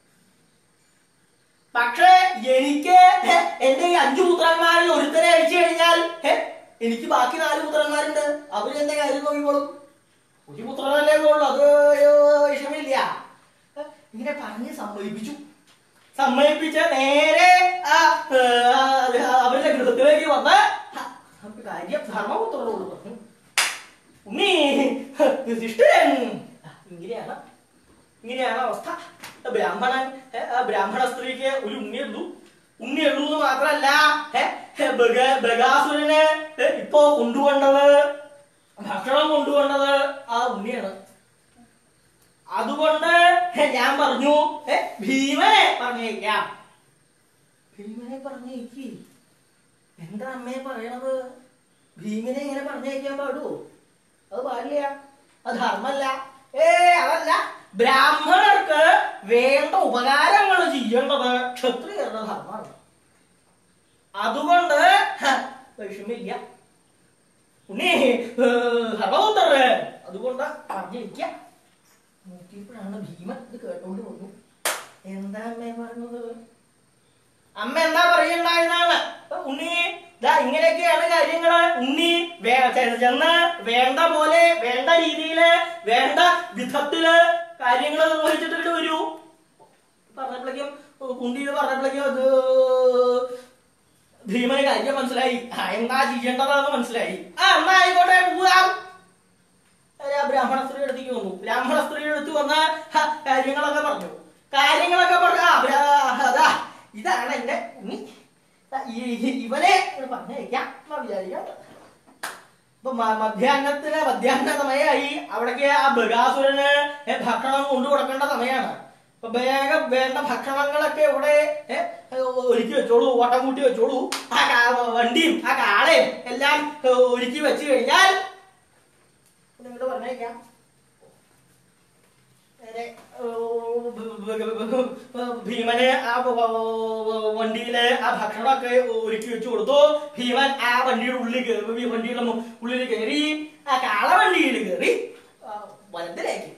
പക്ഷെ എനിക്ക് എന്റെ ഈ 5 പുത്രന്മാരിൽ ഒരുത്തനെ അഴിച്ചു കഴിഞ്ഞാൽ എനിക്ക് ബാക്കി 4 പുത്രന്മാരുണ്ട്. അവരെന്റെ കാര്യം നോക്കിക്കോളും. ഒരു പുത്രനല്ലേ ഉള്ളൂ, അത് വിഷമില്ല. ഇങ്ങനെ പറഞ്ഞ് സമ്മതിപ്പിച്ച് നേരെ അവരുടെ ഗൃഹത്തിലേക്ക് വന്ന് കാര്യം ധർമ്മപുത്രനോട് പറഞ്ഞു, ഉണ്ണി യുധിഷ്ഠിരൻ ഇങ്ങനെയാണ് അവസ്ഥ. ബ്രാഹ്മണ സ്ത്രീക്ക് ഒരു ഉണ്ണിയുള്ളൂ എന്ന് മാത്രല്ല, ബകാസുരന് ഇപ്പോ ഭക്ഷണം കൊണ്ടുകൊണ്ടത് ആ ഉണ്ണിയാണ്. അതുകൊണ്ട് ഞാൻ പറഞ്ഞു ഭീമനെ പറഞ്ഞേക്കാം. ഭീമനെ പറഞ്ഞേക്ക്. എന്താ അമ്മയെ പറയണത്? ഭീമനെ ഇങ്ങനെ പറഞ്ഞേക്കാൻ പാടുവോ? അത് പാടില്ല, അത് ധർമ്മല്ല. അതല്ല, ബ്രാഹ്മണർക്ക് വേണ്ട ഉപകാരങ്ങൾ ചെയ്യേണ്ടത് ക്ഷത്രിയരുടെ ധർമ്മമാണ്. അതുകൊണ്ട് വിഷമില്ല ഉണ്ണി ധർമ്മപുത്രര്. അതുകൊണ്ട് പറഞ്ഞിരിക്ക. നോക്കിയപ്പോഴാണ് ഭീമൻ ഇത് കേട്ടോണ്ട് വന്നു. എന്താ അമ്മ പറഞ്ഞത്? അമ്മ എന്താ പറയണ്ടായതാണ്, ഉണ്ണി ഇങ്ങനെയൊക്കെയാണ് കാര്യങ്ങള്. ഉണ്ണി ചെന്ന് വേണ്ട പോലെ, വേണ്ട രീതിയില്, വേണ്ട വിധത്തില് കാര്യങ്ങൾ നിർവഹിച്ചിട്ട് വരൂ. പറഞ്ഞപ്പോഴേക്കും അത് ഭീമന് കാര്യം മനസ്സിലായി. എന്താ ചെയ്യേണ്ടതെന്ന് മനസ്സിലായി. എന്നാ ആയിക്കോട്ടെ, പോവാം. ബ്രാഹ്മണ സ്ത്രീ അടുത്തേക്ക് വന്നു. ബ്രാഹ്മണ സ്ത്രീ അടുത്ത് വന്ന കാര്യങ്ങളൊക്കെ പറഞ്ഞു. അതാ ഇതാണ് എന്റെ ഉണ്ണി, ഇവനെ പറഞ്ഞേക്കാം വിചാരിക്കാം. ഇപ്പൊ മധ്യാഹ്ന സമയമായി. അവിടേക്ക് ആ ബകാസുരന് ഭക്ഷണം കൊണ്ടു കൊടുക്കേണ്ട സമയമാണ്. അപ്പൊ വേഗം വേണ്ട ഭക്ഷണങ്ങളൊക്കെ ഇവിടെ ഒരുക്കി വെച്ചോളൂ, ഓട്ടം കൂട്ടി വെച്ചോളൂ. ആ വണ്ടിയും ആ കാളയും എല്ലാം ഒരുക്കി വെച്ച് കഴിഞ്ഞാൽ നിങ്ങോട്ട് പറഞ്ഞേക്കാം. ഭീമന് ആ വണ്ടിയില് ആ ഭക്ഷണമൊക്കെ ഒരുക്കി വെച്ചു കൊടുത്തു. ഭീമൻ ആ വണ്ടിയുടെ ഉള്ളിൽ കയറി, ആ കാള വണ്ടിയിൽ കയറി വനത്തിലേക്ക്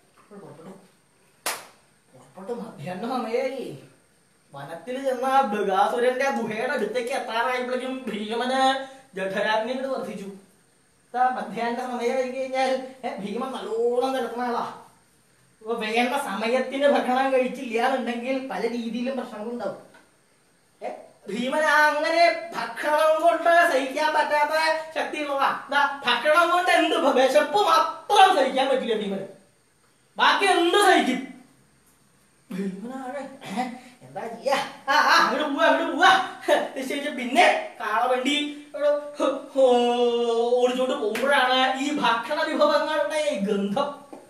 പുറപ്പെട്ടു. മധ്യാഹ്ന സമയമായി. വനത്തിൽ ചെന്ന ബകാസുരന്റെ ഗുഹയുടെ അടുത്തേക്ക് എത്താറായപ്പോഴേക്കും ഭീമന് ജഠരാഗ്നിയോട് വർദ്ധിച്ചു. മധ്യാഹ്ന സമയമായി കഴിഞ്ഞാൽ ഭീമൻ നല്ലോണം കിടക്കുന്ന ആളാ. വേണ്ട സമയത്തിന് ഭക്ഷണം കഴിച്ചില്ല എന്നുണ്ടെങ്കിൽ പല രീതിയിലും പ്രശ്നങ്ങളുണ്ടാവും. ഭീമൻ അങ്ങനെ ഭക്ഷണം കൊണ്ട് സഹിക്കാൻ പറ്റാത്ത ശക്തിയുള്ളതാ. ഭക്ഷണം കൊണ്ട് എന്ത് വിശപ്പ് മാത്രം സഹിക്കാൻ പറ്റില്ല ഭീമന്, ബാക്കി എന്ത് സഹിക്കും. ഭീമനാണ് എന്താ ചെയ്യാ, അങ്ങോട്ട് പോവാ നിശ്ചയിച്ച. പിന്നെ കാളവണ്ടി ഓടിച്ചോണ്ട് പോകുമ്പോഴാണ് ഈ ഭക്ഷണ വിഭവങ്ങളുടെ ഗന്ധം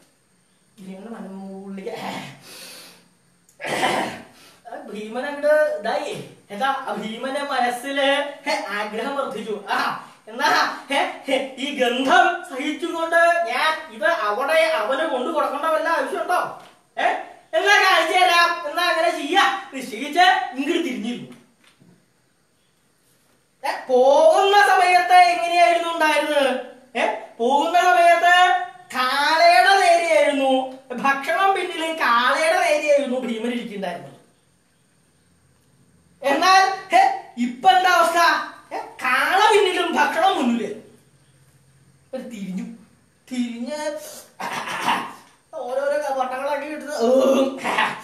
ഭീമൻ അങ്ങോട്ട് ഇതായി. എന്താ ഭീമന്റെ മനസ്സില് ആഗ്രഹം വർദ്ധിച്ചു. എന്നാ ഈ ഗന്ധം സഹിച്ചുകൊണ്ട് ഞാൻ ഇത് അവന് കൊണ്ടു കൊടുക്കേണ്ട വല്ല ആവശ്യമുണ്ടോ? എന്നാ കാണിച്ചു തരാം, എന്നാ അങ്ങനെ ചെയ്യാ നിശ്ചയിച്ച് ഇങ്ങോട്ട് തിരിഞ്ഞിരുന്നു. പോകുന്ന സമയത്ത് എങ്ങനെയായിരുന്നു ഉണ്ടായിരുന്നത്? പോകുന്ന സമയത്ത് കാളയുടെ നേരെയായിരുന്നു ഭക്ഷണം, പിന്നിലും കാളയുടെ നേരെയായിരുന്നു ഭീമൻ ഇരിക്കുന്നുണ്ടായിരുന്നത്. എന്നാൽ ഇപ്പൊ എന്താ അവസ്ഥ? കാള പിന്നിലും ഭക്ഷണം മുന്നില്. തിരിഞ്ഞ് ഓരോരോ വട്ടങ്ങളൊക്കെ ഇട്ടത്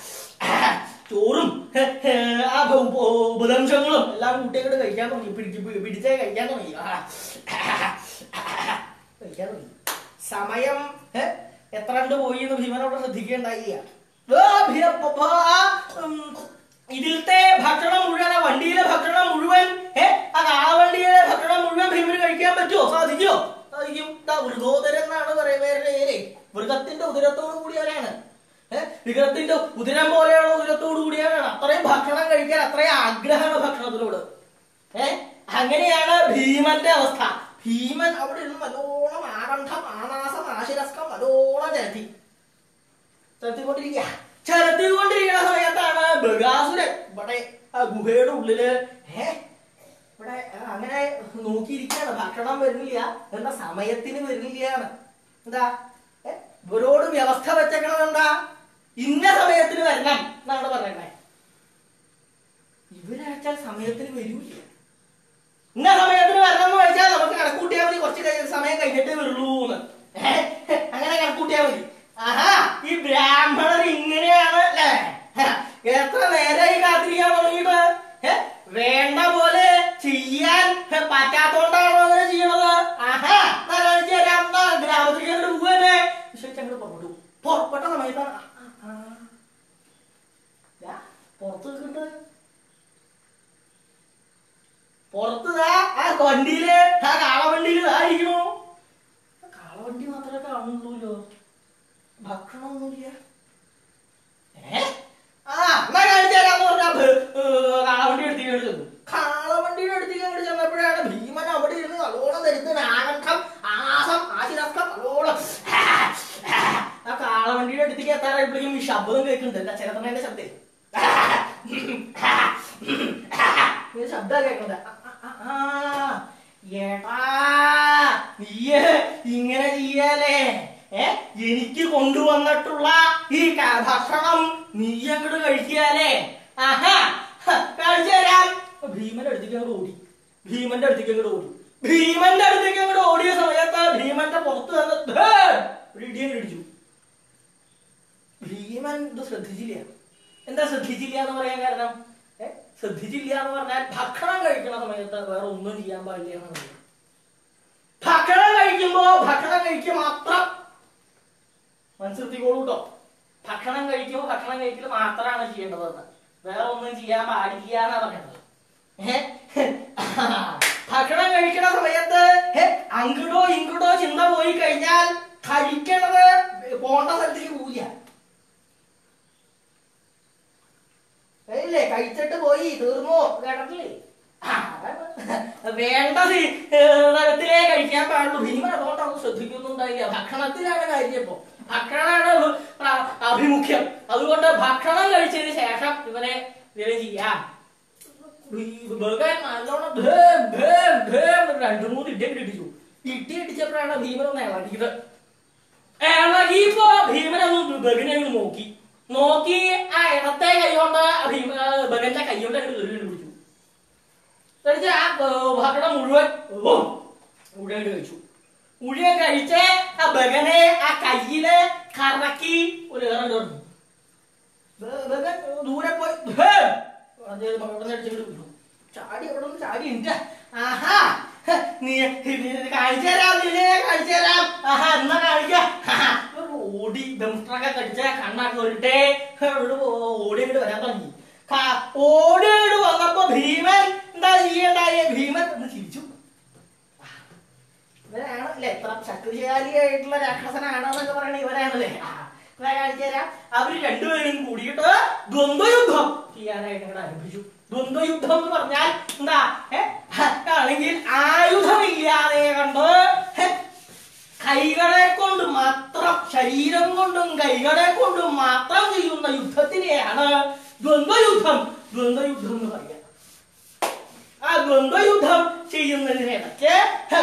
ലഘുവംശങ്ങളും എല്ലാം കൂട്ടിയൊക്കെ കഴിക്കാൻ തുടങ്ങി. പിടിച്ചേ കഴിക്കാൻ തുടങ്ങി. കഴിക്കാൻ തുടങ്ങി. സമയം എത്ര കണ്ട് പോയി എന്ന് ഭീമനോട് ശ്രദ്ധിക്കേണ്ടായി. ഇതിലത്തെ ഭക്ഷണം മുഴുവൻ, വണ്ടിയിലെ ഭക്ഷണം മുഴുവൻ, ആ കാളവണ്ടിയിലെ ഭക്ഷണം മുഴുവൻ ഭീമന് കഴിക്കാൻ പറ്റുമോ? സാധിക്കുമോ? സാധിക്കും. മൃഗോദരൻ എന്നാണ് പറയുന്നവരുടെ പേര്. മൃഗത്തിന്റെ ഉദരത്തോടു കൂടിയവരാണ്. വിഗ്രഹത്തിന്റെ ഉദരം പോലെയുള്ള ഉദരത്തോടു കൂടിയവരാണ്. അത്രയും ഭക്ഷണം കഴിക്കാൻ അത്രയും ആഗ്രഹമാണ് ഭക്ഷണത്തിനോട്. അങ്ങനെയാണ് ഭീമന്റെ അവസ്ഥ. ഭീമൻ അവിടെ ഇരുന്ന് നല്ലോണം ആകണ്ഠം, ആനാസം, ആശിരസ്കം നല്ലോണം ചലത്തിക്കൊണ്ടിരിക്കുന്ന സമയത്താണ് ബഗാസുരൻ ഇവിടെ ആ ഗുഹയുടെ ഉള്ളില് ഇവിടെ അങ്ങനെ നോക്കിയിരിക്കുകയാണ്. ഭക്ഷണം വരുന്നില്ല, എന്താ സമയത്തിന് വരുന്നില്ലാണ്. എന്താ ഇവരോട് വ്യവസ്ഥ വെച്ചേക്കണത്? എന്താ ഇന്ന സമയത്തിന് വരണം എന്നാണ് പറയണേ. ഇവരാച്ചാൽ സമയത്തിന് വരൂല്ല. ഇന്ന സമയത്തിന് വരണം എന്ന് വെച്ചാൽ നമുക്ക് കണക്കൂട്ടിയാൽ മതി, കുറച്ച് സമയം കഴിഞ്ഞിട്ടേ വരുള്ളൂന്ന്. അങ്ങനെ കണക്കൂട്ടിയാൽ മതി. ആഹാ, ഈ ബ്രാഹ്മണർ ഇങ്ങനെയാണ് അല്ലേ? എത്ര നേരമായി കാത്തിരിക്കാൻ തുടങ്ങിയിട്ട്? വേണ്ട പോലെ ചെയ്യാൻ പറ്റാത്തോണ്ടാണോ അങ്ങനെ ചെയ്യണത്? ആഹാ, കാണിച്ചു തരാം. ഗ്രാമത്തിലേക്ക് അങ്ങോട്ട് പോവല്ലേ? അങ്ങോട്ട് പുറപ്പെട്ടു. പുറപ്പെട്ട സമയത്താണ് പുറത്ത് നിൽക്കണ്ട്. പുറത്ത് ആ വണ്ടിയില്, ആ കാളവണ്ടിയില് ഇരിക്കണു. കാളവണ്ടി മാത്രമേ കാണുന്നുള്ളൂല്ലോ, ഭക്ഷണമൊന്നുമില്ല. എന്നാ കാണിച്ചു തരാന്ന് പറഞ്ഞാൽ കാളവണ്ടി എടുത്തേക്ക് ചെന്നു. കാളവണ്ടിയുടെ അടുത്തേക്ക് അങ്ങോട്ട് ചെന്നപ്പോഴാണ് ഭീമൻ അവിടെ ഇരുന്ന് നല്ലോണം തരുന്നത്. ആനന്ദം, ആസം, ആശിരസ്കം നല്ലോണം. ആ കാളവണ്ടിയുടെ അടുത്തേക്ക് എത്താറായപ്പോഴേക്കും ഈ ശബ്ദം കേൾക്കുന്നുണ്ട്. ചിലതമ്മേന്റെ ശബ്ദം ശബ്ദം കേൾക്കണ്ട. ഏട്ടാ, നീയ് ഇങ്ങനെ ചെയ്യാലേ? എനിക്ക് കൊണ്ടുവന്നിട്ടുള്ള ഈ ഭക്ഷണം നീ അങ്ങോട്ട് കഴിക്കാലേ? ആഹാ, കാണിച്ചു തരാം. ഭീമന്റെ അടുത്തേക്ക് അങ്ങോട്ട് ഓടി. ഭീമന്റെ അടുത്തേക്ക് അങ്ങോട്ട് ഓടി. ഭീമന്റെ അടുത്തേക്ക് അങ്ങോട്ട് ഓടിയ സമയത്ത് ഭീമന്റെ പുറത്ത് തന്നെ ഇടിയും ഇടിച്ചു. ഭീമൻ ഇത് ശ്രദ്ധിച്ചില്ല. എന്താ ശ്രദ്ധിച്ചില്ല എന്ന് പറയാൻ കാരണം? ശ്രദ്ധിച്ചില്ല എന്ന് പറഞ്ഞാൽ ഭക്ഷണം കഴിക്കുന്ന സമയത്ത് വേറെ ഒന്നും ചെയ്യാൻ പാടില്ല എന്നാണ്. ഭക്ഷണം കഴിക്കുമ്പോ ഭക്ഷണം കഴിക്കുക മാത്രം മനസ്സിലെത്തിക്കോളൂ കേട്ടോ. ഭക്ഷണം കഴിക്കുമ്പോ ഭക്ഷണം കഴിക്കൽ മാത്രമാണ് ചെയ്യേണ്ടതെന്ന്, വേറെ ഒന്നും ചെയ്യാൻ പാടില്ല എന്നാണ് പറയുന്നത്. ഭക്ഷണം കഴിക്കുന്ന സമയത്ത് അങ്ങോട്ടോ ഇങ്ങോട്ടോ ചിന്ത പോയി കഴിഞ്ഞാൽ കഴിക്കണത് പോണ്ട സ്ഥലത്തേക്ക് പോവില്ല. ഇല്ലേ, കഴിച്ചിട്ട് പോയി തീർന്നോ കേട്ടില്ലേ? വേണ്ട തരത്തിലേ കഴിക്കാൻ പാടുള്ളൂ. ഭീമൻ അതുകൊണ്ടൊന്നും ശ്രദ്ധിക്കുന്നുണ്ടായില്ല. ഭക്ഷണത്തിലാണ് കാര്യം. ഇപ്പൊ ഭക്ഷണമാണ് അഭിമുഖ്യം. അതുകൊണ്ട് ഭക്ഷണം കഴിച്ചതിന് ശേഷം ഇവനെ ചെയ്യാം. നല്ലോണം 2-3 ഇടി ഇടിച്ചു. ഇടി ഇടിച്ചപ്പോഴാണ് ഭീമൻ ഒന്ന് ഇളകിയത്. ഇളകിയപ്പോ ഭീമനൊന്ന് ബഗിനെ നോക്കി. ആ ഇടത്തെ കൈകൊണ്ട് ബഗന്റെ കൈകൊണ്ട് പിടിച്ചു. ആ ഭക്ഷണം മുഴുവൻ കഴിച്ചു. മുഴുവൻ കഴിച്ച് ആ ബഗനെ ആ കയ്യില് കറക്കി ഒരു ഏറുണ്ട്. ബഗൻ ദൂരെ പോയി ചാടി അവിടെ നിന്ന് ചാടി ഉണ്ട്. ആഹാ, നീ കാണിച്ചു തരാം. ആഹാ, എന്നാ കാണിക്ക. ഓടി ദംഷ്ട്രൊക്കെ കടിച്ച കണ്ണാക്കി ഒരിട്ടേ ഓടിയിട്ട് വരാൻ തുടങ്ങി. ഓടിയിട്ട് വന്നപ്പോ ഭീമൻ എന്താ ചെയ്യണ്ടായ? ഭീമൻ ഒന്ന് ചിരിച്ചു. ഇവരാണല്ലേ എത്ര ശക്തിശാലിയായിട്ടുള്ള രാക്ഷസനാണെന്നൊക്കെ പറയണ ഇവരാണല്ലേ. കാണിച്ചു തരാം. അവര് രണ്ടുപേരും കൂടിയിട്ട് ദ്വന്ദ്വയുദ്ധം ചെയ്യാനായിട്ട് ഇവിടെ ആരംഭിച്ചു. ദ്വന്ദ്വയുദ്ധം എന്ന് പറഞ്ഞാൽ എന്താ ആണെങ്കിൽ ആയുധമില്ലാതെ കണ്ട് കൈകളെ കൊണ്ട് മാത്രം, ശരീരം കൊണ്ടും കൈകളെ കൊണ്ടും മാത്രം ചെയ്യുന്ന യുദ്ധത്തിനെയാണ് ദ്വന്ദ്വയുദ്ധം എന്ന് പറയുക. ആ ദ്വന്ദ്വയുദ്ധം ചെയ്യുന്നതിനിടയ്ക്ക്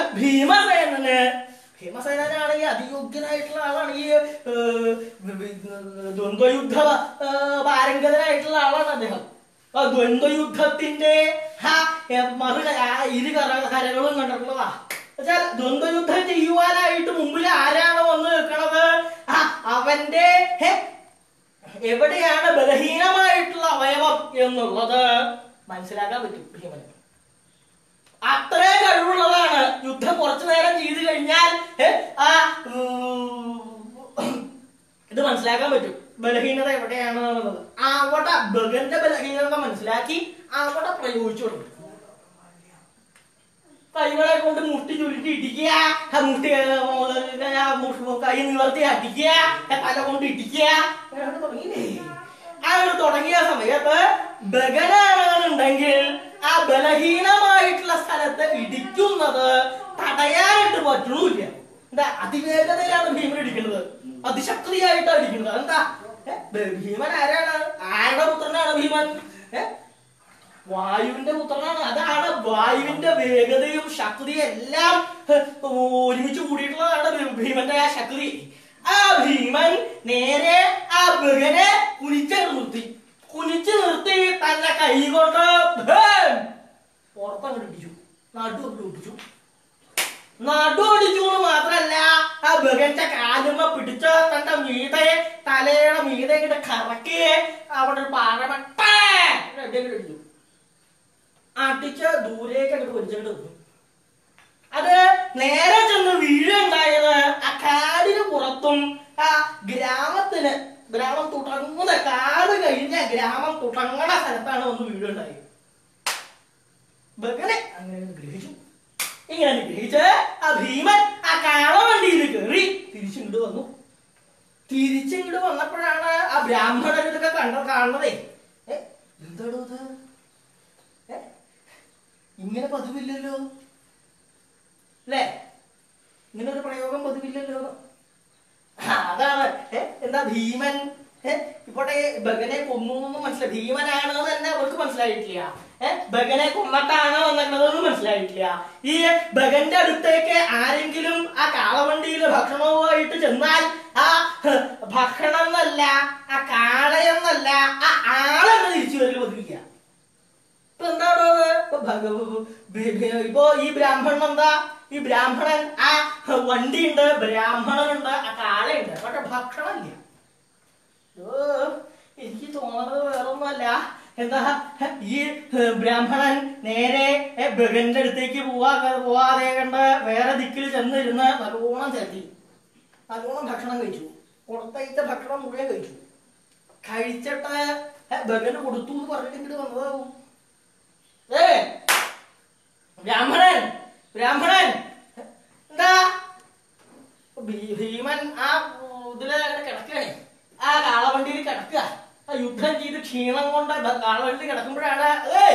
ഭീമസേനാണെങ്കിൽ അതിയോഗ്യനായിട്ടുള്ള ആളാണ്. ഈ ദ്വന്ദ്വയുദ്ധ പാരംഗതനായിട്ടുള്ള ആളാണ് അദ്ദേഹം. ആ ദ്വന്ദ്വയുദ്ധത്തിന്റെ ഇരു കരകളും കണ്ടിട്ടുള്ളതാ. എന്നുവെച്ചാൽ ദ്വന്ദ്വയുദ്ധം ചെയ്യുവാനായിട്ട് മുമ്പിൽ ആരാണ് വന്ന് നിൽക്കണത്? അവന്റെ എവിടെയാണ് ബലഹീനമായിട്ടുള്ള അവയവം എന്നുള്ളത് മനസ്സിലാക്കാൻ പറ്റും ഭീമന്. അത്രയും കഴിവുള്ളതാണ്. യുദ്ധം കുറച്ചു നേരം ചെയ്തു കഴിഞ്ഞാൽ ആ ഇത് മനസ്സിലാക്കാൻ പറ്റും ബലഹീനത എവിടെയാണ് എന്നുള്ളത്. അവിടെ ഭഗന്റെ ബലഹീനത മനസ്സിലാക്കി അവിടെ പ്രയോഗിച്ചു കൊടുക്കും. കൈകളെ കൊണ്ട് മുട്ടി ചുരുട്ടി ഇടിക്കുക, മുട്ടി കൈ നിവർത്തി അടിക്കുക, തല കൊണ്ട് ഇടിക്കുക, തുടങ്ങിയില്ലേ? അങ്ങനെ തുടങ്ങിയ സമയത്ത് ബഗനാണെന്നുണ്ടെങ്കിൽ ആ ബലഹീനമായിട്ടുള്ള സ്ഥലത്ത് ഇടിക്കുന്നത് തടയാനായിട്ട് പറ്റുന്നില്ല. എന്താ അതിവേഗതയിലാണ് ഭീമൻ ഇടിക്കുന്നത്, അതിശക്തിയായിട്ടാണ് ഇടിക്കുന്നത്. എന്താ ഭീമൻ ആരാണ്? ആരുടെ പുത്രനാണ് ഭീമൻ? വായുവിന്റെ പുത്രനാണ്. അതാണ് വായുവിന്റെ വേഗതയും ശക്തിയും എല്ലാം ഒരുമിച്ച് കൂടിയിട്ടുള്ളതാണ് ഭീമന്റെ ആ ശക്തി. ആ ഭീമൻ നേരെ ആ ബഗനെ കുനിച്ചു നിർത്തി തന്റെ കൈ കൊണ്ട് പുറത്തങ്ങോട്ട് ഇടിച്ചു, നടു ഒടിച്ചു മാത്രല്ല ആ ബഗന്റെ കാലുമ്മ പിടിച്ച് തന്റെ മീതെ തലയുടെ മീതെ ഇങ്ങോട്ട് കറക്കി അവിടെ ഒരു പാറമട്ട അടിച്ചു, അടിച്ച് ദൂരേക്ക് അങ്ങോട്ട് വലിച്ചിട്ട് നിന്നു. അത് നേരെ ചെന്ന് വീഴുണ്ടായത് ആ കാടിന് പുറത്തും ആ ഗ്രാമം തുടങ്ങുന്ന കാട് കഴിഞ്ഞ ഗ്രാമം തുടങ്ങുന്ന സ്ഥലത്താണ് വന്ന് വീഴുണ്ടായത്. ബഗനെ അങ്ങനെ ഗ്രഹിച്ചു. ഇങ്ങനെ ഗ്രഹിച്ച് ആ ഭീമൻ ആ കാളവണ്ടിയിൽ കയറി തിരിച്ചിങ്ങോട്ട് വന്നു. തിരിച്ചിങ്ങോട്ട് വന്നപ്പോഴാണ് ആ ബ്രാഹ്മണർ ഇതൊക്കെ കാണുന്നതേ. എന്താണോ ഇത്? ഇങ്ങനെ പതിവില്ലല്ലോ അല്ലേ? ഇങ്ങനെ ഒരു പ്രയോഗം പതിവില്ലല്ലോ. അതാണ് എന്താ ഭീമൻ ഇപ്പോട്ടെ ബഗനെ കൊന്നു എന്നൊന്നും മനസ്സിലായി. ഭീമനാണോ തന്നെ അവർക്ക് മനസ്സിലായിട്ടില്ല. ബഗനെ കൊന്നിട്ടാണോ എന്നുള്ളതൊന്നും മനസ്സിലായിട്ടില്ല. ഈ ബഗന്റെ അടുത്തേക്ക് ആരെങ്കിലും ആ കാളവണ്ടിയിൽ ഭക്ഷണവുമായിട്ട് ചെന്നാൽ ആ ഭക്ഷണം എന്നല്ല, ആ കാളയെന്നല്ല, ആ ആളെന്ന് തിരിച്ചു വരൽ പതിവില്ല. എന്താണോ ഇപ്പോ ഈ ബ്രാഹ്മണൻ എന്താ? ഈ ബ്രാഹ്മണൻ ആ വണ്ടിയുണ്ട്, ബ്രാഹ്മണനുണ്ട്, ആ കാളയുണ്ട്, പക്ഷെ ഭക്ഷണമില്ല. എനിക്ക് തോന്നുന്നത് വേറൊന്നുമല്ല. എന്താ ഈ ബ്രാഹ്മണൻ നേരെ ബഗന്റെ അടുത്തേക്ക് പോവാതെ കണ്ട് വേറെ ദിക്കിൽ ചെന്നിരുന്ന് നല്ലോണം ചെത്തി നല്ലോണം ഭക്ഷണം കഴിച്ചു. കൊടുത്തയച്ച ഭക്ഷണം മുഴുവൻ കഴിച്ചു. കഴിച്ചിട്ട് ബഗന് കൊടുത്തു എന്ന് പറഞ്ഞിട്ട് ഇങ്ങോട്ട് വന്നതാവും. ബ്രാഹ്മണൻ എന്താ ഭീമൻ ആ ഇതിലെ കിടക്കുകയാണ്, ആ കാളവണ്ടിയിൽ കിടക്കുക. ആ യുദ്ധം ചെയ്ത് ക്ഷീണം കൊണ്ട് കാളവണ്ടിയിൽ കിടക്കുമ്പോഴാണ്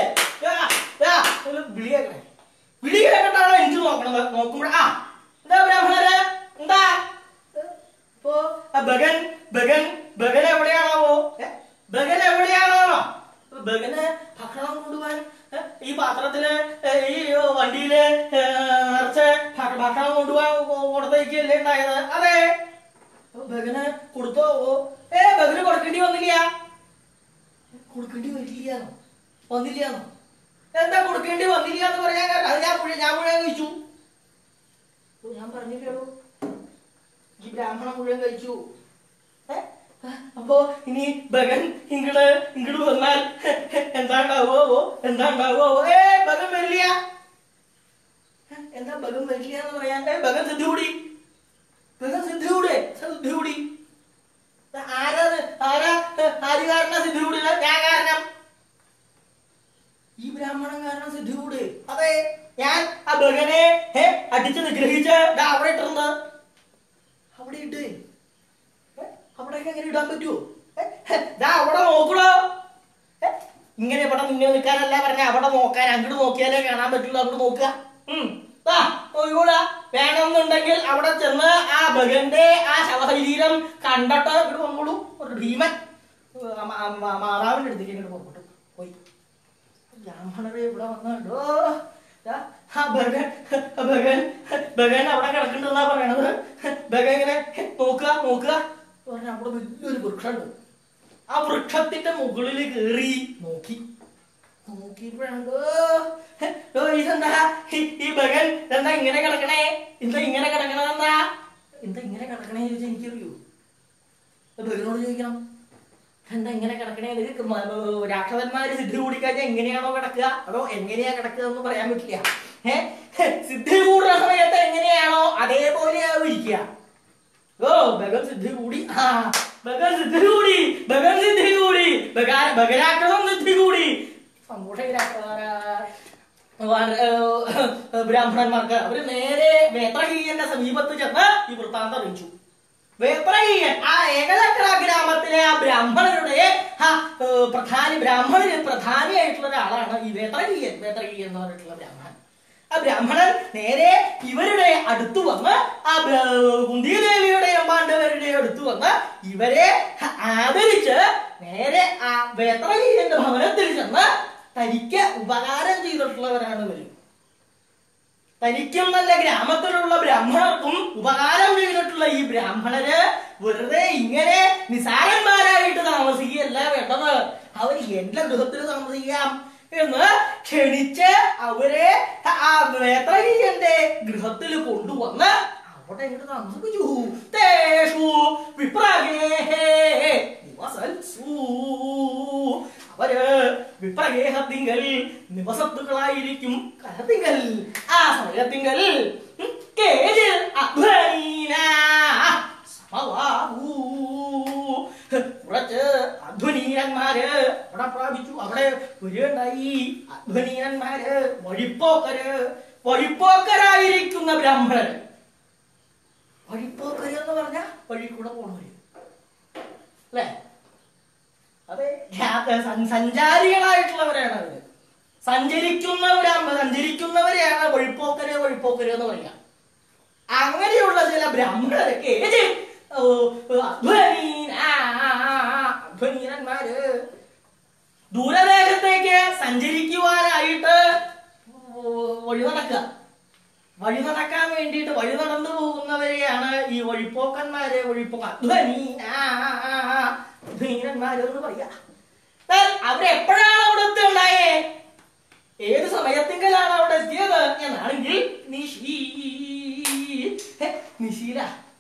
വിളി കേട്ടിട്ടാണോ എനിക്ക് നോക്കുമ്പോഴാ എന്താ ബ്രാഹ്മണര് എന്താ ഇപ്പോ ബഗൻ എവിടെയാണാവോ? ബഗന് ഭക്ഷണം കൊണ്ടുപോകാൻ ഈ പാത്രത്തില് ഈ വണ്ടിയില് നിറച്ച് ഭക്ഷണം കൊണ്ടുപോകാൻ കൊടുത്തേക്കല്ലേ ഉണ്ടായത്. അതെ, ബഗന് കൊടുത്തോ? ബഗന് കൊടുക്കേണ്ടി വന്നില്ലാന്നോ? എന്താ കൊടുക്കേണ്ടി വന്നില്ല എന്ന് പറയാൻ കാരണം അത് ഞാൻ മുഴുവൻ കഴിച്ചു. ഞാൻ പറഞ്ഞില്ലല്ലോ ഈ ബ്രാഹ്മണൻ മുഴുവൻ കഴിച്ചു. അപ്പോ ഇനി ബഗൻ ഇങ്ങോട്ട് വന്നാൽ എന്താ ഉണ്ടാവോ? ബഗൻ വരില്ല. എന്താ ബഗൻ വരില്ല എന്ന് പറയാൻ? ബഗൻ സിദ്ധി കൂടി. ആര് കാരണം സിദ്ധി കൂടി? ഞാൻ കാരണം, ഈ ബ്രാഹ്മണൻ കാരണം സിദ്ധി കൂടി. അതെ, ഞാൻ ആ ബഗനെ അടിച്ച് നിഗ്രഹിച്ച് അവിടെ ഇട്ടിരുന്നത്. അവിടെ ഇട്ട് അവിടേക്ക് എങ്ങനെ ഇടാൻ പറ്റുമോ? അവിടെ നോക്കണോ? ഇങ്ങനെ ഇവിടെ മുന്നേ നിൽക്കാനല്ല പറഞ്ഞ, അവിടെ നോക്കാൻ. അങ്ങോട്ട് നോക്കിയാലേ കാണാൻ പറ്റുള്ളൂ. അങ്ങോട്ട് നോക്കുക. നോക്കിക്കൂടാ. വേണമെന്നുണ്ടെങ്കിൽ അവിടെ ചെന്ന് ആ ബഗന്റെ ആ ശവശരീരം കണ്ടിട്ട് ഇവിടെ വന്നോളൂ. ഒരു ഭീമൻ മാതാവിന്റെ അടുത്തേക്ക് ഇങ്ങോട്ട് പുറപ്പെട്ടു പോയി. ബ്രാഹ്മണരെ ഇവിടെ വന്നോ ബഗൻ അവിടെ കിടക്കണ്ടെന്നാ പറയണത്. ബഗൻ ഇങ്ങനെ നോക്കുക പറഞ്ഞ അവിടെ വലിയൊരു വൃക്ഷമുണ്ട്. ആ വൃക്ഷത്തിന്റെ മുകളിൽ കയറി നോക്കിയപ്പോഴാണ് ഇതെന്താ ഈ ബഗൻ എന്താ ഇങ്ങനെ കിടക്കണേ? എന്താ ഇങ്ങനെ കിടക്കണേ ചോദിച്ചാൽ എനിക്കറിയൂ. ബഗനോട് ചോദിക്കണം. എന്താ ഇങ്ങനെ കിടക്കണേ? രാക്ഷസന്മാര് സിദ്ധി കൂടിക്കഴിഞ്ഞാൽ എങ്ങനെയാണോ കിടക്കുക അതോ എങ്ങനെയാ കിടക്കുക എന്ന് പറയാൻ പറ്റില്ല. സിദ്ധി കൂടുന്ന സമയത്ത് എങ്ങനെയാണോ അതേപോലെയാവും ഇരിക്കുക. ഓ ഭഗൻ സിദ്ധി കൂടി, ഭഗൻ സിദ്ധി കൂടി, ഭഗൻ സിദ്ധി കൂടി, ഭഗരാക്ഷസം സിദ്ധി കൂടി. ബ്രാഹ്മണന്മാർക്ക് അവര് നേരെ വേത്രഹീയന്റെ സമീപത്ത് ചെന്ന് ഈ വൃത്താന്തം അറിയിച്ചു. വേത്രഹീയൻ ആ ഏകചക്ര ഗ്രാമത്തിലെ ആ ബ്രാഹ്മണരുടെ പ്രധാനിയായിട്ടുള്ള ഒരാളാണ് ഈ വേത്രഹീയൻ. വേത്രഹീയൻ എന്ന് പറഞ്ഞിട്ടുള്ള ബ്രാഹ്മണൻ. ആ ബ്രാഹ്മണൻ നേരെ ഇവരുടെ അടുത്തു വന്ന്, ആ കുന്തിദേവിയുടെയും പാണ്ഡവരുടെയും അടുത്തു വന്ന് ഇവരെ ആദരിച്ച് നേരെ ആ വേത്രഹീയന്റെ ഭവനത്തിൽ ചെന്ന് തനിക്ക് ഉപകാരം ചെയ്തിട്ടുള്ളവരാണ് ഇവര്. തനിക്കും നല്ല ഗ്രാമത്തിലുള്ള ബ്രാഹ്മണർക്കും ഉപകാരം ചെയ്തിട്ടുള്ള ഈ ബ്രാഹ്മണര് വെറുതെ ഇങ്ങനെ നിസാരന്മാരായിട്ട് താമസിക്കുകയല്ല വേണ്ടത്. അവർ എന്റെ ഗൃഹത്തിൽ താമസിക്കാം എന്ന് ക്ഷണിച്ച് അവരെ ആ വേത്രഹീയന്റെ ഗൃഹത്തിൽ കൊണ്ടുവന്ന് അവിടെ ഇങ്ങോട്ട് താമസിപ്പിച്ചു. തേഷു വിപ്രഗേഹേ നിവസത്സു. അവര് വിപ്രഗേഹത്തിങ്കൽ നിവസത്തുക്കളായിരിക്കും. കരത്തിങ്കൽ ആ സമയത്തിങ്കൽ കുറച്ച് അധ്വനീയന്മാര് അവിടെ പ്രാപിച്ചു. അവിടെ വരികയുണ്ടായി. അധ്വനീയന്മാര് വഴിപ്പോക്കരായിരിക്കുന്ന ബ്രാഹ്മണര്. വഴിപ്പോക്കര് എന്ന് പറഞ്ഞ വഴി കൂടെ പോണവര് അല്ലേ? അതെ, സഞ്ചാരികളായിട്ടുള്ളവരാണ് അവര്. സഞ്ചരിക്കുന്നവരെയാണ് വഴിപ്പോക്കര് എന്ന് പറയാ. അങ്ങനെയുള്ള ചില ബ്രാഹ്മണരൊക്കെ അധ്വനീയന്മാര് ദൂരദേശത്തേക്ക് സഞ്ചരിക്കുവാനായിട്ട് വഴി നടക്കാൻ വേണ്ടിയിട്ട് വഴി നടന്നു പോകുന്നവരെയാണ് ഈ വഴിപ്പോക്കന്മാര്, അധ്വനീയന്മാര് എന്ന് പറയാ. അവരെപ്പോഴാണ് അവിടെ എത്തിയുണ്ടായേ? ഏത് സമയത്തിങ്കലാണ് അവിടെ എത്തിയത് എന്നാണെങ്കിൽ നിശീല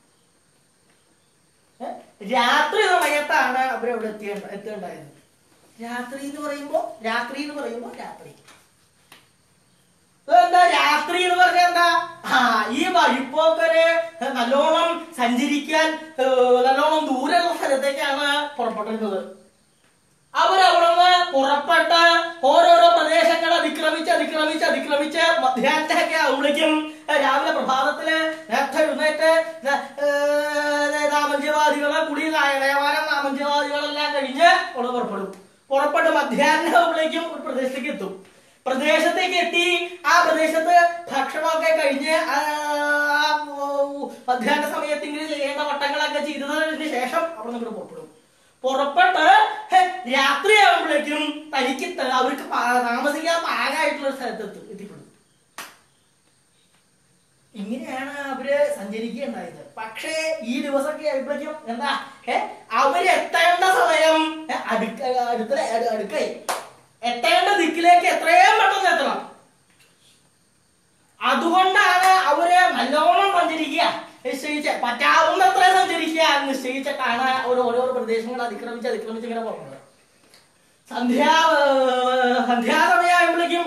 രാത്രി സമയത്താണ് അവരവിടെ എത്തിയുണ്ടായത്. രാത്രി എന്ന് പറയുമ്പോ എന്താ രാത്രി എന്ന് പറഞ്ഞാൽ എന്താ? ഈ വഴിപ്പോക്കര് നല്ലോണം സഞ്ചരിക്കാൻ നല്ലോണം ദൂരെയുള്ള സ്ഥലത്തേക്കാണ് പുറപ്പെട്ടിരുന്നത്. അവരവിടുന്ന് പുറപ്പെട്ട് ഓരോരോ പ്രദേശങ്ങൾ അതിക്രമിച്ച് മധ്യാഹ്നമൊക്കെ ആവുമ്പോഴേക്കും രാവിലെ പ്രഭാതത്തില് നേരത്തെ എഴുന്നേറ്റ് നാമഞ്ജവാദികളെ കുടി നാമഞ്ജവാദികളെല്ലാം കഴിഞ്ഞ് അവിടെ പുറപ്പെട്ട് മധ്യാഹ്നം ആവുമ്പോഴേക്കും ഒരു പ്രദേശത്തേക്ക് എത്തും. പ്രദേശത്തേക്ക് എത്തി ആ പ്രദേശത്ത് ഭക്ഷണമൊക്കെ കഴിഞ്ഞ് മധ്യാഹ്ന സമയത്തെങ്കിലും ചെയ്യേണ്ട വട്ടങ്ങളൊക്കെ ചെയ്തതിന് ശേഷം അവിടെ നിന്ന് പുറപ്പെട്ട് രാത്രിയാകുമ്പോഴേക്കും അവർക്ക് താമസിക്കാൻ പാകമായിട്ടുള്ള സ്ഥലത്ത് എത്തിപ്പെടും. ഇങ്ങനെയാണ് അവര് സഞ്ചരിക്കുകയുണ്ടായത്. പക്ഷേ ഈ ദിവസമൊക്കെ ആയപ്പോഴേക്കും എന്താ അവരെത്തേണ്ട സമയം അടുക്കായി. എത്തേണ്ട ദിക്കിലേക്ക് എത്രയും പെട്ടെന്ന് എത്തണം. അതുകൊണ്ടാണ് അവര് നല്ലോണം സഞ്ചരിക്കുക, പറ്റാവുന്നത്ര സഞ്ചരിക്കുക നിശ്ചയിച്ചിട്ടാണ് ഓരോരോ പ്രദേശങ്ങൾ അതിക്രമിച്ച് ഇങ്ങനെ പോകുന്നത്. സന്ധ്യാസമയമാകുമ്പോഴേക്കും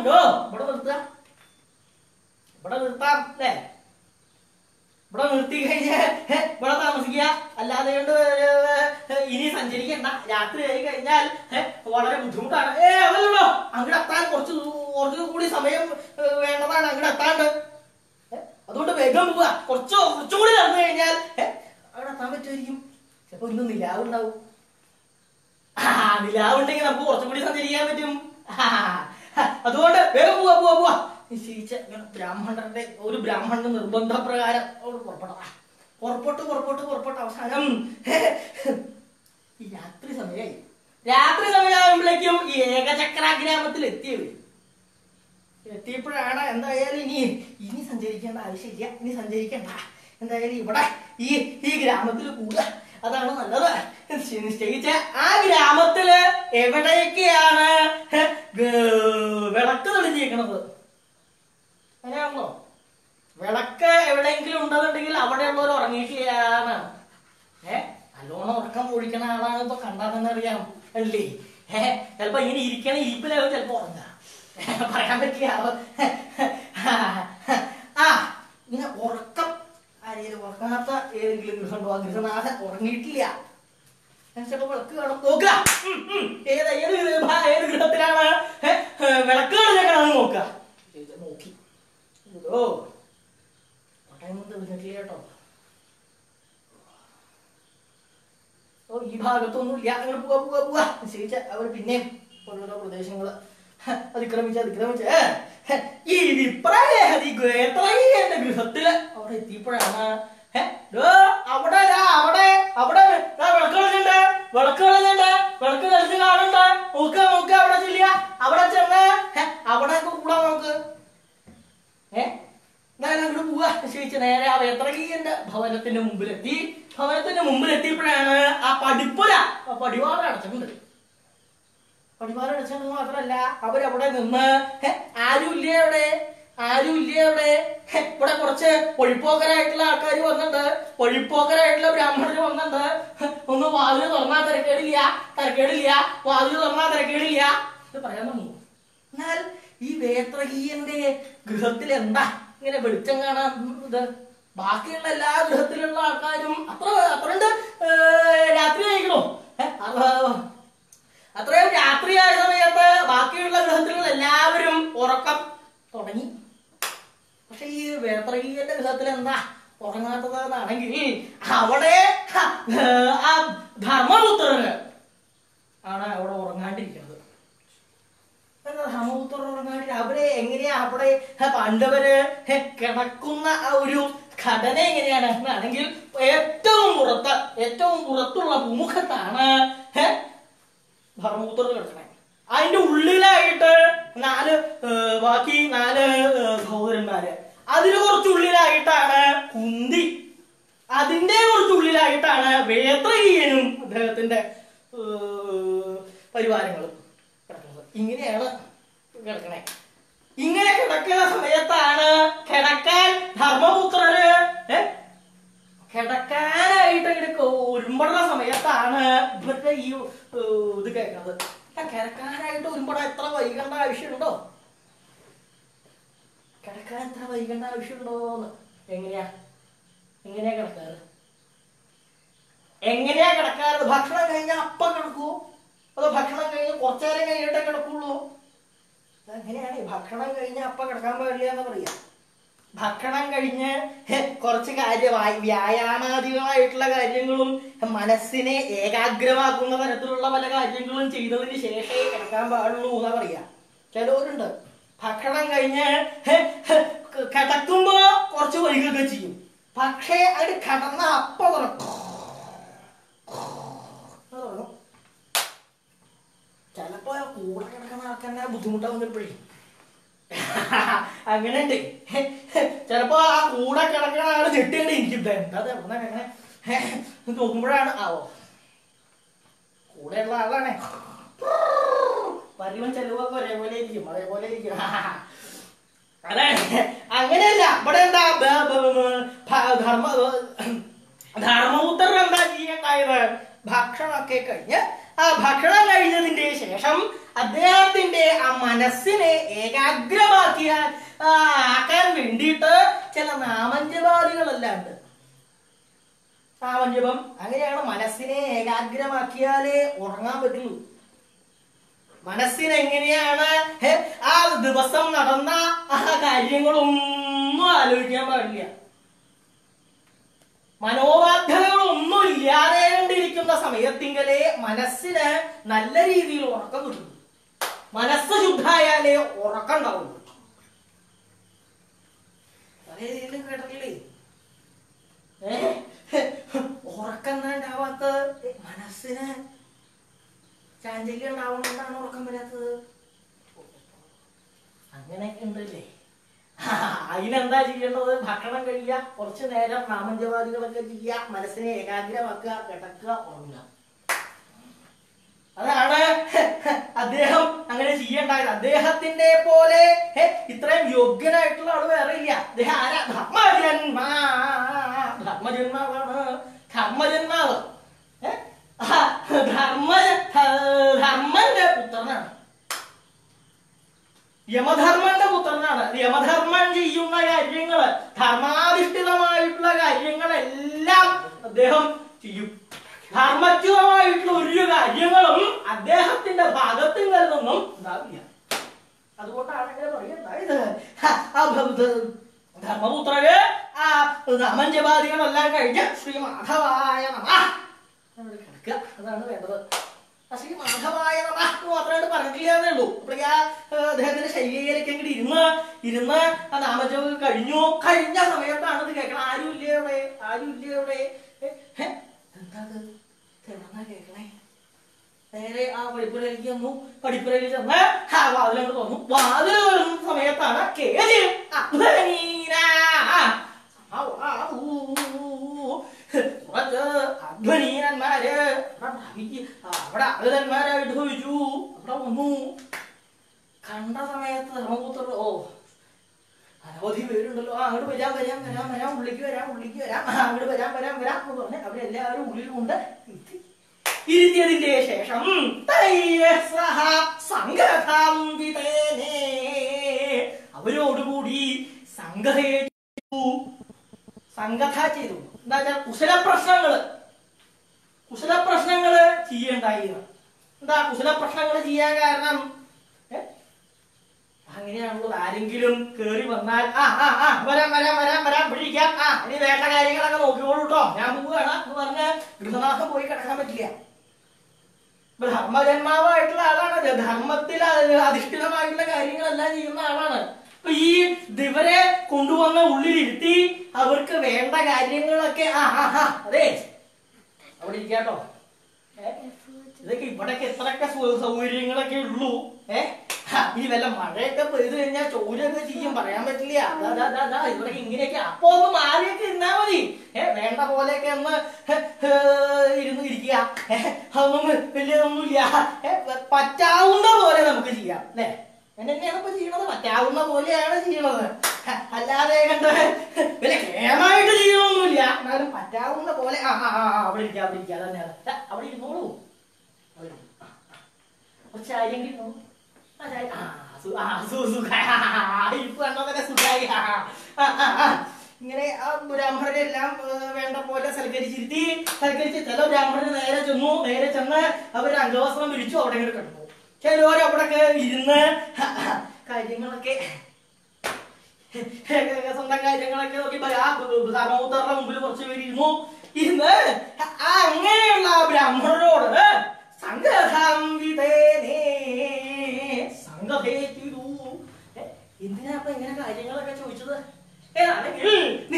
ഇവിടെ നിർത്താം അല്ലേ? ഇവിടെ നിർത്തി കഴിഞ്ഞാൽ ഇവിടെ താമസിക്കുക. അല്ലാതെ കൊണ്ട് ഇനി സഞ്ചരിക്കണ്ട. രാത്രി ആയി കഴിഞ്ഞാൽ വളരെ ബുദ്ധിമുട്ടാണ്. അതല്ലോ അങ്ങോട്ട് എത്താൻ കുറച്ചു കൂടി സമയം വേണ്ടതാണ്. അങ്ങോട്ട് എത്താണ്ട് അതുകൊണ്ട് വേഗം പോവുക. കുറച്ചുകൂടി നടന്നു കഴിഞ്ഞാൽ അവിടെ എത്താൻ പറ്റുമായിരിക്കും. ചിലപ്പോ ഇന്ന് നിലാവുണ്ടാവും. നിലാവുണ്ടെങ്കിൽ നമുക്ക് കുറച്ചും കൂടി സഞ്ചരിക്കാൻ പറ്റും. അതുകൊണ്ട് വേഗം പോവാ നിശ്ചയിച്ച ഒരു ബ്രാഹ്മണന്റെ നിർബന്ധപ്രകാരം അവിടെ പുറപ്പെട്ടു. അവസാനം ഈ രാത്രി സമയമാകുമ്പോഴേക്കും ഈ ഏകചക്രാഗ്രാമത്തിൽ എത്തിയപ്പോഴാണ് എന്തായാലും ഇനി സഞ്ചരിക്കേണ്ട ആവശ്യമില്ല. ഇനി സഞ്ചരിക്കണ്ട. എന്തായാലും ഇവിടെ ഈ ഗ്രാമത്തിൽ കൂടുക, അതാണ് നല്ലത് നിശ്ചയിച്ച. ആ ഗ്രാമത്തില് എവിടെയൊക്കെയാണ് വിളക്ക് തെളിഞ്ഞിരിക്കണത്? അങ്ങനെയാണല്ലോ. വിളക്ക് എവിടെയെങ്കിലും ഉണ്ടെന്നുണ്ടെങ്കിൽ അവിടെയുള്ളവർ ഉറങ്ങിയിട്ടില്ലാണ്. നല്ലോണം ഉറക്കം ഒഴിക്കണ ആളാണ് ഇപ്പൊ കണ്ടാൽ തന്നെ അറിയാം. അല്ലേ? ചിലപ്പോ ഇങ്ങനെ ഇരിക്കണ ഇരിപ്പിലാവും ചിലപ്പോ ഉറങ്ങാ, പറയാൻ പറ്റില്ല. ആ ഇങ്ങനെ ഉറക്കം ആരെങ്കിലും ഉറങ്ങാത്ത ഏതെങ്കിലും ഗൃഹമുണ്ടോ? ആ ഗൃഹനാഥൻ ഉറങ്ങിയിട്ടില്ല. ചിലപ്പോ വിളക്ക് കാണും, നോക്കുക ഏത് ഏത് ഗൃഹത്തിലാണ് വിളക്ക് കാണുന്നൊക്കെയാണെന്ന് നോക്കുക. നോക്കി ഓ കോട്ടയം തെളിഞ്ഞിട്ടില്ല കേട്ടോ. ഓ ഈ ഭാഗത്തൊന്നുമില്ല, അങ്ങനെ പോവാ നിശ്ചയിച്ച അവർ പിന്നെയും ഓരോരോ പ്രദേശങ്ങള് അതിക്രമിച്ച് ഈ എന്റെ ഗൃഹത്തില് അവിടെ എത്തിയപ്പോഴാണ് അവിടെ വിളക്ക് കളിച്ച് കാണണ്ട, നോക്ക അവിടെ ചെല്ലുക, അവിടെ ചെന്ന് അവിടെ കൂടാ നോക്ക്. ഞാൻ അങ്ങോട്ട് പോവാ നിശ്ചയിച്ച് നേരെ ആ വേത്രകീയന്റെ ഭവനത്തിന്റെ മുമ്പിലെത്തിയപ്പോഴാണ് ആ പടിവാറ അടച്ചിട്ടുണ്ട്. പടിവാറ അടച്ചത് മാത്രല്ല, അവരവിടെ നിന്ന് ആരുമില്ലേ അവിടെ ഇവിടെ കുറച്ച് പൊഴിപ്പോക്കരായിട്ടുള്ള ആൾക്കാർ വന്നിട്ടുണ്ട്, പൊഴിപ്പോക്കരായിട്ടുള്ള ബ്രാഹ്മണര് വന്നിട്ടുണ്ട്. ഒന്ന് വാതില് തുറന്നാ തിരക്കേടില്ല, വാതില് തുറന്നാ തിരക്കേടില്ല ഇത് പറയാൻ തുടങ്ങി. എന്നാൽ ഈ വേത്രകീയന്റെ ഗൃഹത്തിൽ എന്താ ഇങ്ങനെ വെളിച്ചം കാണാൻ ഇത്? ബാക്കിയുള്ള എല്ലാ ഗൃഹത്തിലുള്ള ആൾക്കാരും അത്രണ്ട് രാത്രി കഴിക്കണോ? അത്രയും രാത്രിയായ സമയത്ത് ബാക്കിയുള്ള ഗൃഹത്തിലുള്ള എല്ലാവരും ഉറക്കം തുടങ്ങി. പക്ഷെ ഈ വേത്രകീയന്റെ ഗൃഹത്തിൽ എന്താ ഉറങ്ങാത്തതെന്നാണെങ്കിൽ അവിടെ ആ ധർമ്മപുത്രന് ആണ് അവിടെ ഉറങ്ങാണ്ടിരിക്കുന്നത്. ധർമ്മപുത്രൻ ഉറങ്ങാണ്ടി അവരെ എങ്ങനെയാ അവിടെ പാണ്ഡവര് കിടക്കുന്ന ആ ഒരു ഘടന എങ്ങനെയാണ് എന്നാണെങ്കിൽ ഏറ്റവും പുറത്തുള്ള ഭൂമുഖത്താണ് ധർമ്മപുത്രൻ കിടക്കണേ. അതിന്റെ ഉള്ളിലായിട്ട് ബാക്കി 4 സഹോദരന്മാര്, അതിന് കുറച്ചുള്ളിലായിട്ടാണ് കുന്തി, അതിന്റെ കുറച്ചുള്ളിലായിട്ടാണ് വേത്രകീയനും അദ്ദേഹത്തിന്റെ പരിവാരങ്ങളും കിടക്കുന്നത്. ഇങ്ങനെയാണ് കിടക്കണേ. ഇങ്ങനെ കിടക്കുന്ന സമയത്താണ് കിടക്കാൻ ധർമ്മപുത്രര് കിടക്കാനായിട്ട് ഇങ്ങനെ ഒരുമ്പടുന്ന സമയത്താണ് ഇവരുടെ ഈ ഇത് കേൾക്കുന്നത്. കിടക്കാനായിട്ട് ഒരുപാട് എത്ര വൈകേണ്ട ആവശ്യമുണ്ടോ? കിടക്കാൻ എത്ര വൈകേണ്ട ആവശ്യമുണ്ടോന്ന് എങ്ങനെയാ കിടക്കാറ്? ഭക്ഷണം കഴിഞ്ഞാൽ അപ്പം കിടക്കുവോ, അതോ ഭക്ഷണം കഴിഞ്ഞ് കുറച്ചേരം കഴിഞ്ഞിട്ടേ കിടക്കുള്ളൂ? അങ്ങനെയാണ്. ഭക്ഷണം കഴിഞ്ഞ അപ്പം കിടക്കാൻ പാടില്ല എന്ന് പറയാ. ഭക്ഷണം കഴിഞ്ഞ് കുറച്ച് വ്യായാമാദികളായിട്ടുള്ള കാര്യങ്ങളും മനസ്സിനെ ഏകാഗ്രമാക്കുന്ന തരത്തിലുള്ള പല കാര്യങ്ങളും ചെയ്തതിന് ശേഷമേ കിടക്കാൻ പാടുള്ളൂ എന്നാ പറയാ. ചിലവരുണ്ട് ഭക്ഷണം കഴിഞ്ഞ് കിടക്കുമ്പോ കുറച്ച് വൈകുകയൊക്കെ ചെയ്യും, പക്ഷേ അത് കിടന്ന അപ്പം തുറക്കും. ചിലപ്പോ കൂടെ കിടക്കുന്ന ആൾക്കാരെ ബുദ്ധിമുട്ടാവുന്നപ്പോഴേ അങ്ങനെ ഉണ്ട്. ചിലപ്പോ ആ കൂടെ കിടക്കുന്ന ആള് ചെട്ടിയാണ് ഇരിക്കുന്നത്. എന്താ അങ്ങനെ നോക്കുമ്പോഴാണ് കൂടെയുള്ള ആളാണ് പരിവൻ ചെലവൊക്കെ ഒരേപോലെ ഇരിക്കും, അതേപോലെ ഇരിക്കും. അതെ, അങ്ങനെയല്ല. ഇവിടെ എന്താ ധർമ്മപുത്രൻ എന്താ ചെയ്യണ്ടായത്? ഭക്ഷണമൊക്കെ കഴിഞ്ഞ് ആ ഭക്ഷണം കഴിഞ്ഞതിന്റെ ശേഷം അദ്ദേഹത്തിന്റെ ആ മനസ്സിനെ ആക്കാൻ വേണ്ടിയിട്ട് ചില നാമഞ്ജപാദികളെല്ലാം ഉണ്ട്. നാമഞ്ജപം അങ്ങനെയാണ്. മനസ്സിനെ ഏകാഗ്രമാക്കിയാലേ ഉറങ്ങാൻ പറ്റുള്ളൂ. മനസ്സിനെങ്ങനെയാണ് ആ ദിവസം നടന്ന ആ കാര്യങ്ങളൊന്നും ആലോചിക്കാൻ പാടില്ല. മനോവാഗ്യങ്ങളൊന്നും ഇല്ലാതെ കണ്ടിരിക്കുന്ന സമയത്തിങ്കലേ മനസ്സിന് നല്ല രീതിയിൽ ഉറക്കം കിട്ടും. മനസ്സ് ശുദ്ധായാലേ ഉറക്കം ഉണ്ടാവുള്ളൂ. പല രീതിയിലും കേട്ടിട്ടില്ലേ ഉറക്കം ഉണ്ടാവാത്ത? മനസ്സിന് ചാഞ്ചല്യം ഉണ്ടാവുന്നതാണ് ഉറക്കം വരാത്തത്. അങ്ങനെയൊക്കെ ഉണ്ടല്ലേ. അതിനെന്താ ചെയ്യേണ്ടത്? ഭക്ഷണം കഴിക്കുക, കുറച്ചു നേരം നാമഞ്ജപാദികളൊക്കെ ചെയ്യുക, മനസ്സിനെ ഏകാഗ്രമാക്കുക, കിടക്കുക, ഉറങ്ങുക. അതാണ് അദ്ദേഹം അങ്ങനെ ചെയ്യേണ്ടായത്. അദ്ദേഹത്തിന്റെ പോലെ ഇത്രയും യോഗ്യനായിട്ടുള്ള ആള് വേറെ ഇല്ല. അദ്ദേഹം ആരാ? ധർമ്മജന്മാവാണ്. ധർമ്മജന്മാവ് ധർമ്മന്റെ പുത്രനാണ്. യമധർമ്മന്റെ പുത്രനാണ്. യമധർമ്മൻ ചെയ്യുന്ന കാര്യങ്ങള്, ധർമാധിഷ്ഠിതമായിട്ടുള്ള കാര്യങ്ങളെല്ലാം അദ്ദേഹം ചെയ്യും. ധർമ്മച്യുതമായിട്ടുള്ള ഒരു കാര്യങ്ങളും അദ്ദേഹത്തിന്റെ ഭാഗത്തിൽ നിന്നും ഉണ്ടാവില്ല. അതുകൊണ്ടാണ് അങ്ങനെ പറയുന്നത്. ധർമ്മപുത്രര് ആ നാമഞ്ജപാദികളെല്ലാം കഴിഞ്ഞ് ശ്രീ മാധവായ നമഃ കിടക്കുക. അതാണ് വേണ്ടത്. ശ്രീ മാധവായ നമഃ മാത്രമായിട്ട് പറഞ്ഞിട്ടില്ലാന്നേ ഉള്ളൂ. അപ്പോഴേക്ക് അദ്ദേഹത്തിന്റെ ശൈലിയിലേക്ക് അങ്ങോട്ട് ഇരുന്ന് ആ നാമജപം കഴിഞ്ഞ സമയത്താണ് ഇത് കേൾക്കണം. ആരും ഇല്ലേ അവിടെ? എന്താ കേൾക്കണേ? നേരെ ആ പഠിപ്പുരയിലേക്ക് വന്നു. പഠിപ്പുരയിൽ ചെന്ന് ആ വാതിലങ്ങോട്ട് തുറന്നു. വാതിൽ വരുന്ന സമയത്താണ് അധ്വനീയന്മാര് അവിടെ അഗതന്മാരായിട്ട് ചോദിച്ചു. അവിടെ വന്നു. കണ്ട സമയത്ത് ധർമ്മപുത്രർ അനവധി പേരുണ്ടല്ലോ. അങ്ങോട്ട് വരാം ഉള്ളിക്ക് വരാം അങ്ങോട്ട് വരാം എന്ന് പറഞ്ഞ് അവരെല്ലാവരും ഉള്ളിൽ കൊണ്ട് ഇരുത്തിയതിന്റെ ശേഷം അവരോടുകൂടി സംഗത ചെയ്തു. എന്താ വെച്ചാൽ കുശലപ്രശ്നങ്ങള് ചെയ്യണ്ടായിരുന്നു. എന്താ കുശലപ്രശ്നങ്ങൾ ചെയ്യാൻ കാരണം? അങ്ങനെയാണുള്ളത്. ആരെങ്കിലും കേറി വന്നാൽ വരാം പിടിക്കാം, ഇനി വേണ്ട കാര്യങ്ങളൊക്കെ നോക്കിക്കോളൂ കേട്ടോ, ഞാൻ പോവുകയാണ് എന്ന് പറഞ്ഞ് ഗൃഹനാഥം പോയി കിടക്കാൻ പറ്റില്ല. ധർമ്മജന്മാവായിട്ടുള്ള ആളാണ്. ധർമ്മത്തിൽ അധിഷ്ഠിതമായിട്ടുള്ള കാര്യങ്ങളെല്ലാം ചെയ്യുന്ന ആളാണ്. അപ്പൊ ഈ ഇവരെ കൊണ്ടുവന്ന ഉള്ളിലിരുത്തി അവർക്ക് വേണ്ട കാര്യങ്ങളൊക്കെ അതെ അവിടെ ഇരിക്കാട്ടോ. ഇതൊക്കെ ഇവിടൊക്കെ എത്രയൊക്കെ സൗകര്യങ്ങളൊക്കെ ഉള്ളൂ. ഇനി വല്ല മഴയൊക്കെ പെയ്തു കഴിഞ്ഞാൽ ചോരൊക്കെ ചെയ്യും, പറയാൻ പറ്റില്ല. ഇവിടെ ഇങ്ങനെയൊക്കെ അപ്പൊ ഒന്ന് മാറിയൊക്കെ ഇരുന്നാ മതി. വേണ്ട പോലെയൊക്കെ ഒന്ന് ഇരിക്കുക. അതൊന്നും വലിയതൊന്നുമില്ല. പറ്റാവുന്ന പോലെ നമുക്ക് ചെയ്യാം അല്ലെ? എന്നെയാണ് ഇപ്പൊ ചെയ്യണത്. പറ്റാവുന്ന പോലെയാണ് ചെയ്യണത്. അല്ലാതെ കണ്ട് വലിയ കേമായിട്ട് ചെയ്യണമൊന്നുമില്ല. എന്നാലും പറ്റാവുന്ന പോലെ അവിടെ ഇരിക്കുക തന്നെയാണ്. അവിടെ ഇരുന്നോളൂ. കുറച്ച് ആരെങ്കിലും ഇങ്ങനെ ആ ബ്രാഹ്മണരെല്ലാം വേണ്ട പോലെ സൽക്കരിച്ച് ചില ബ്രാഹ്മണര് നേരെ ചെന്ന് അവർ അംഗവസ്ത്രം വിരിച്ചു അവിടെ ഇങ്ങോട്ട് കിടന്നു. ചിലവർ അവിടെയൊക്കെ ഇരുന്ന് കാര്യങ്ങളൊക്കെ സ്വന്തം കാര്യങ്ങളൊക്കെ നോക്കി ധർമ്മപുത്രരുടെ മുമ്പിൽ കുറച്ച് പേര് ഇരുന്ന് അങ്ങനെയുള്ള ബ്രാഹ്മണരോട് എന്തിനാ അപ്പൊ ഇങ്ങനെ കാര്യങ്ങളൊക്കെ ചോദിച്ചത്? ഏതാണെങ്കിൽ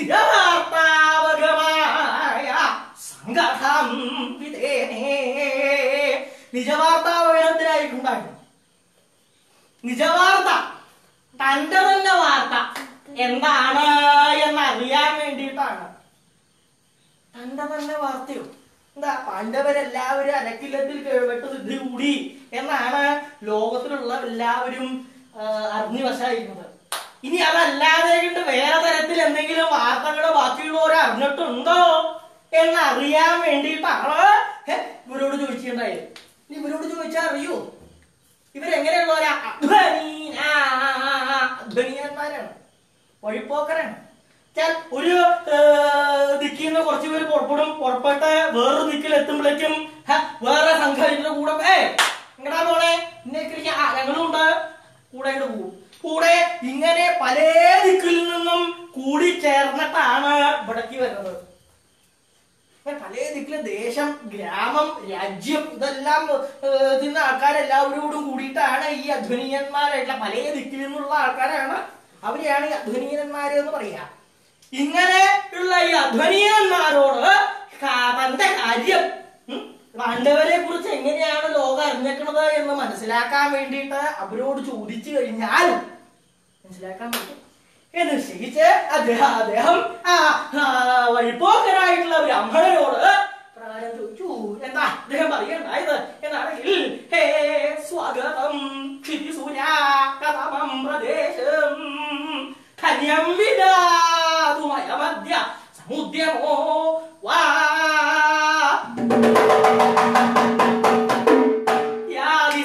നിജവാർത്താവനത്തിനായിട്ടുണ്ടായിരുന്നു. നിജവാർത്ത, തന്റെ തന്നെ വാർത്ത എന്താണ് എന്നറിയാൻ വേണ്ടിയിട്ടാണ്. തന്റെ തന്നെ വാർത്തയോ? എന്താ പാണ്ഡവരെല്ലാവരും അരക്കില്ലത്തിൽ വെട്ടുസിദ്ധി കൂടി എന്നാണ് ലോകത്തിലുള്ള എല്ലാവരും അറിഞ്ഞുവശായിരുന്നത്. ഇനി അതല്ലാതെ കൊണ്ട് വേറെ തരത്തിൽ എന്തെങ്കിലും വാർത്തകളോ ബാക്കിയുള്ളവരെ അറിഞ്ഞിട്ടുണ്ടോ എന്നറിയാൻ വേണ്ടിയിട്ടാണ് ഇവരോട് ചോദിച്ചിട്ടുണ്ടായത്. ഇനി ഇവരോട് ചോദിച്ചാൽ അറിയൂ ഇവരെങ്ങനെയുള്ളവരാ? അധ്വനീയന്മാരാണ്, വഴിപ്പോക്കരാണ്. ഒരു ദിക്കിൽ നിന്ന് കുറച്ചു പേര് പുറപ്പെട്ട് വേറൊരു ദിക്കിൽ എത്തുമ്പോഴേക്കും വേറെ സംഘത്തിന്റെ കൂടെ എങ്ങടാ പോണേ ഞങ്ങളും ഉണ്ട് കൂടെ പോകും. കൂടെ ഇങ്ങനെ പല ദിക്കിൽ നിന്നും കൂടി ചേർന്നിട്ടാണ് ഇവിടേക്ക് വരുന്നത്. പല ദിക്കിലും ദേശം, ഗ്രാമം, രാജ്യം ഇതെല്ലാം തിന്ന ആൾക്കാരെല്ലാവരോടും കൂടിയിട്ടാണ് ഈ അധ്വനീയന്മാരായിട്ടുള്ള പല ദിക്കിൽ നിന്നുള്ള ആൾക്കാരാണ്. അവരെയാണ് ഈ അധ്വനീയന്മാര് എന്ന് പറയാ. ഇങ്ങനെ ഉള്ള ഈ അധ്വനീയന്മാരോട് തന്റെ കാര്യം പാണ്ഡവരെ കുറിച്ച് എങ്ങനെയാണ് ലോകം അറിഞ്ഞിട്ടുള്ളത് എന്ന് മനസ്സിലാക്കാൻ വേണ്ടിയിട്ട് അവരോട് ചോദിച്ചു കഴിഞ്ഞാൽ മനസ്സിലാക്കാൻ പറ്റും എന്ന് നിശ്ചയിച്ച് അദ്ദേഹം വഴിപ്പോക്കരായിട്ടുള്ള ബ്രാഹ്മണരോട് പ്രകാരം ചോദിച്ചു. എന്താ അദ്ദേഹം പറയണ്ടായത് എന്നാണെങ്കിൽ, ഹേ സ്വാഗതം ക്ഷിതിസൂര്യാകതമം പ്രദേശം ധന്യം വിദാതുമയമദ്യ സമുദ്യമോ വാ യാതി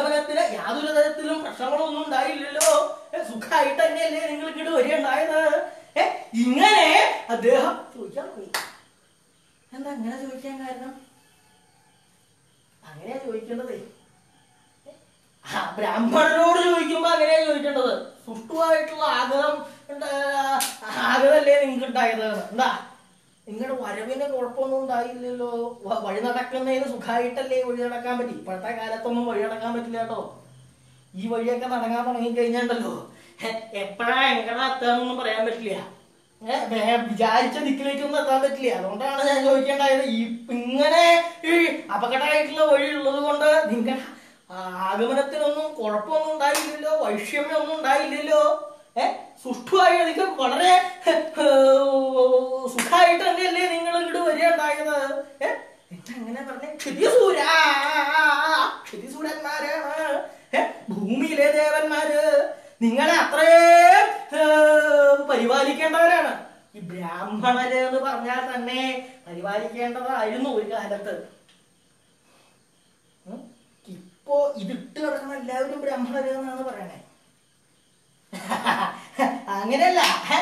ആഗമനത്തിന് യാതൊരു തരത്തിലും പ്രശ്നങ്ങളൊന്നും ഉണ്ടായില്ലല്ലോ, സുഖമായിട്ട് തന്നെയല്ലേ നിങ്ങൾ ഇങ്ങോട്ട് വരികയുണ്ടായത്? ഇങ്ങനെ അദ്ദേഹം ചോദിക്കാൻ പോയി. എന്താ അങ്ങനെ ചോദിക്കാൻ കാരണം? അങ്ങനെയാ ചോദിക്കേണ്ടത്. ബ്രാഹ്മണനോട് ചോദിക്കുമ്പോ അങ്ങനെയാ ചോദിക്കേണ്ടത്. സുഷ്ടുവായിട്ടുള്ള ആഗ്രഹമല്ലേ നിങ്ങൾക്ക് ഉണ്ടായത്? എന്താ നിങ്ങളുടെ വരവിന് കുഴപ്പമൊന്നും ഉണ്ടായില്ലല്ലോ, വഴി നടക്കുന്നതിന് സുഖമായിട്ടല്ലേ വഴി നടക്കാൻ പറ്റി. ഇപ്പോഴത്തെ കാലത്തൊന്നും വഴി നടക്കാൻ പറ്റില്ല കേട്ടോ. ഈ വഴിയൊക്കെ നടക്കാൻ തുടങ്ങി കഴിഞ്ഞാണ്ടല്ലോ എപ്പോഴാ എങ്ങടാ എത്താന്നൊന്നും പറയാൻ പറ്റില്ല. വിചാരിച്ച ദിക്കിലേക്കൊന്നും എത്താൻ പറ്റില്ല. അതുകൊണ്ടാണ് ഞാൻ ചോദിക്കേണ്ടായത്. ഇങ്ങനെ ഈ അപകടമായിട്ടുള്ള വഴി ഉള്ളത് കൊണ്ട് നിങ്ങളുടെ ആഗമനത്തിനൊന്നും കുഴപ്പമൊന്നും ഉണ്ടായില്ലല്ലോ, വൈഷമ്യമൊന്നും ഉണ്ടായില്ലല്ലോ, സുഷ്ടുവായി എനിക്ക് വളരെ സുഖമായിട്ട് തന്നെയല്ലേ നിങ്ങൾ ഇങ്ങോട്ട് വരികയുണ്ടായത്? അങ്ങനെ പറഞ്ഞ ക്ഷതിസൂരന്മാരാണ് ഭൂമിയിലെ ദേവന്മാര്. നിങ്ങളെ അത്രയും പരിപാലിക്കേണ്ടവരാണ്. ഈ ബ്രാഹ്മണര് എന്ന് പറഞ്ഞാൽ തന്നെ പരിപാലിക്കേണ്ടതായിരുന്നു ഒരു കാലത്ത്. ഇപ്പോ ഇതിട്ട് കിടക്കുന്ന എല്ലാവരും ബ്രാഹ്മണര് എന്നാണ് പറയണേ. അങ്ങനെയല്ല,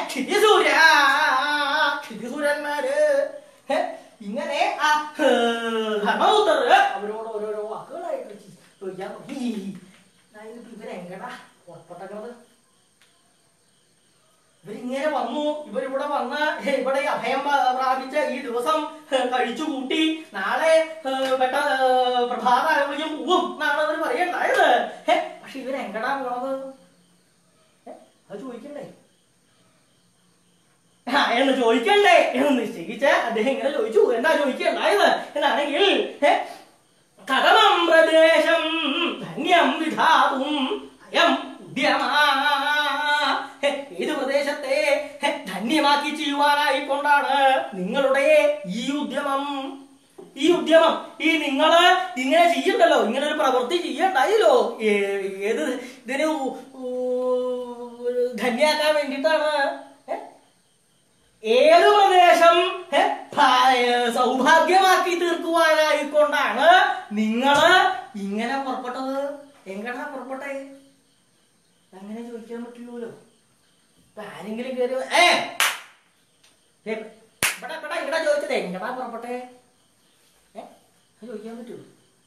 ക്ഷിതിസൂരന്മാര് ഇങ്ങനെ ധർമ്മപുത്രര് അവരോട് ഓരോരോ വാക്കുകളായിട്ട് ചോദിക്കാൻ തുടങ്ങി. ഇവരെങ്ങടാ പുറപ്പെട്ടത്? ഇവരിങ്ങനെ വന്നു, ഇവരിവിടെ വന്ന് ഇവിടെ അഭയം പ്രാപിച്ച ഈ ദിവസം കഴിച്ചു കൂട്ടി നാളെ പ്രഭാതാകുമ്പോഴേക്കും പോവും എന്നാണ് അവർ പറയണ്ടായത്. പക്ഷെ ഇവരെങ്ങടാ പോണത്? അത് ചോദിക്കണ്ടേ? എന്ന് ചോദിക്കണ്ടേ എന്ന് നിശ്ചയിച്ച് അദ്ദേഹം ഇങ്ങനെ ചോദിച്ചു. എന്താ ചോദിക്കണ്ടായത് എന്നാണെങ്കിൽ, കടമം പ്രദേശം ധന്യം വിധാതും അയം ഉദ്യമ. ഏത് പ്രദേശത്തെ ധന്യമാക്കി ചെയ്യുവാനായിക്കൊണ്ടാണ് നിങ്ങളുടെ ഈ ഉദ്യമം. ഈ ഉദ്യമം, ഈ നിങ്ങള് ഇങ്ങനെ ചെയ്യണ്ടല്ലോ, ഇങ്ങനെ ഒരു പ്രവൃത്തി ചെയ്യണ്ടായല്ലോ, ഏത് ഇതിന് ധന്യാക്കാൻ വേണ്ടിയിട്ടാണ്. ഏത് പ്രദേശം സൗഭാഗ്യമാക്കി തീർക്കുവാനായിക്കൊണ്ടാണ് നിങ്ങള് ഇങ്ങനെ പുറപ്പെട്ടത്. എങ്ങടാ പുറപ്പെട്ടെ? അങ്ങനെ ചോദിക്കാൻ പറ്റില്ലല്ലോ. ആരെങ്കിലും കയറി ഇവിടെ ചോദിച്ചത് എങ്ങടാ പുറപ്പെട്ടെ ചോദിക്കാൻ പറ്റുള്ളൂ.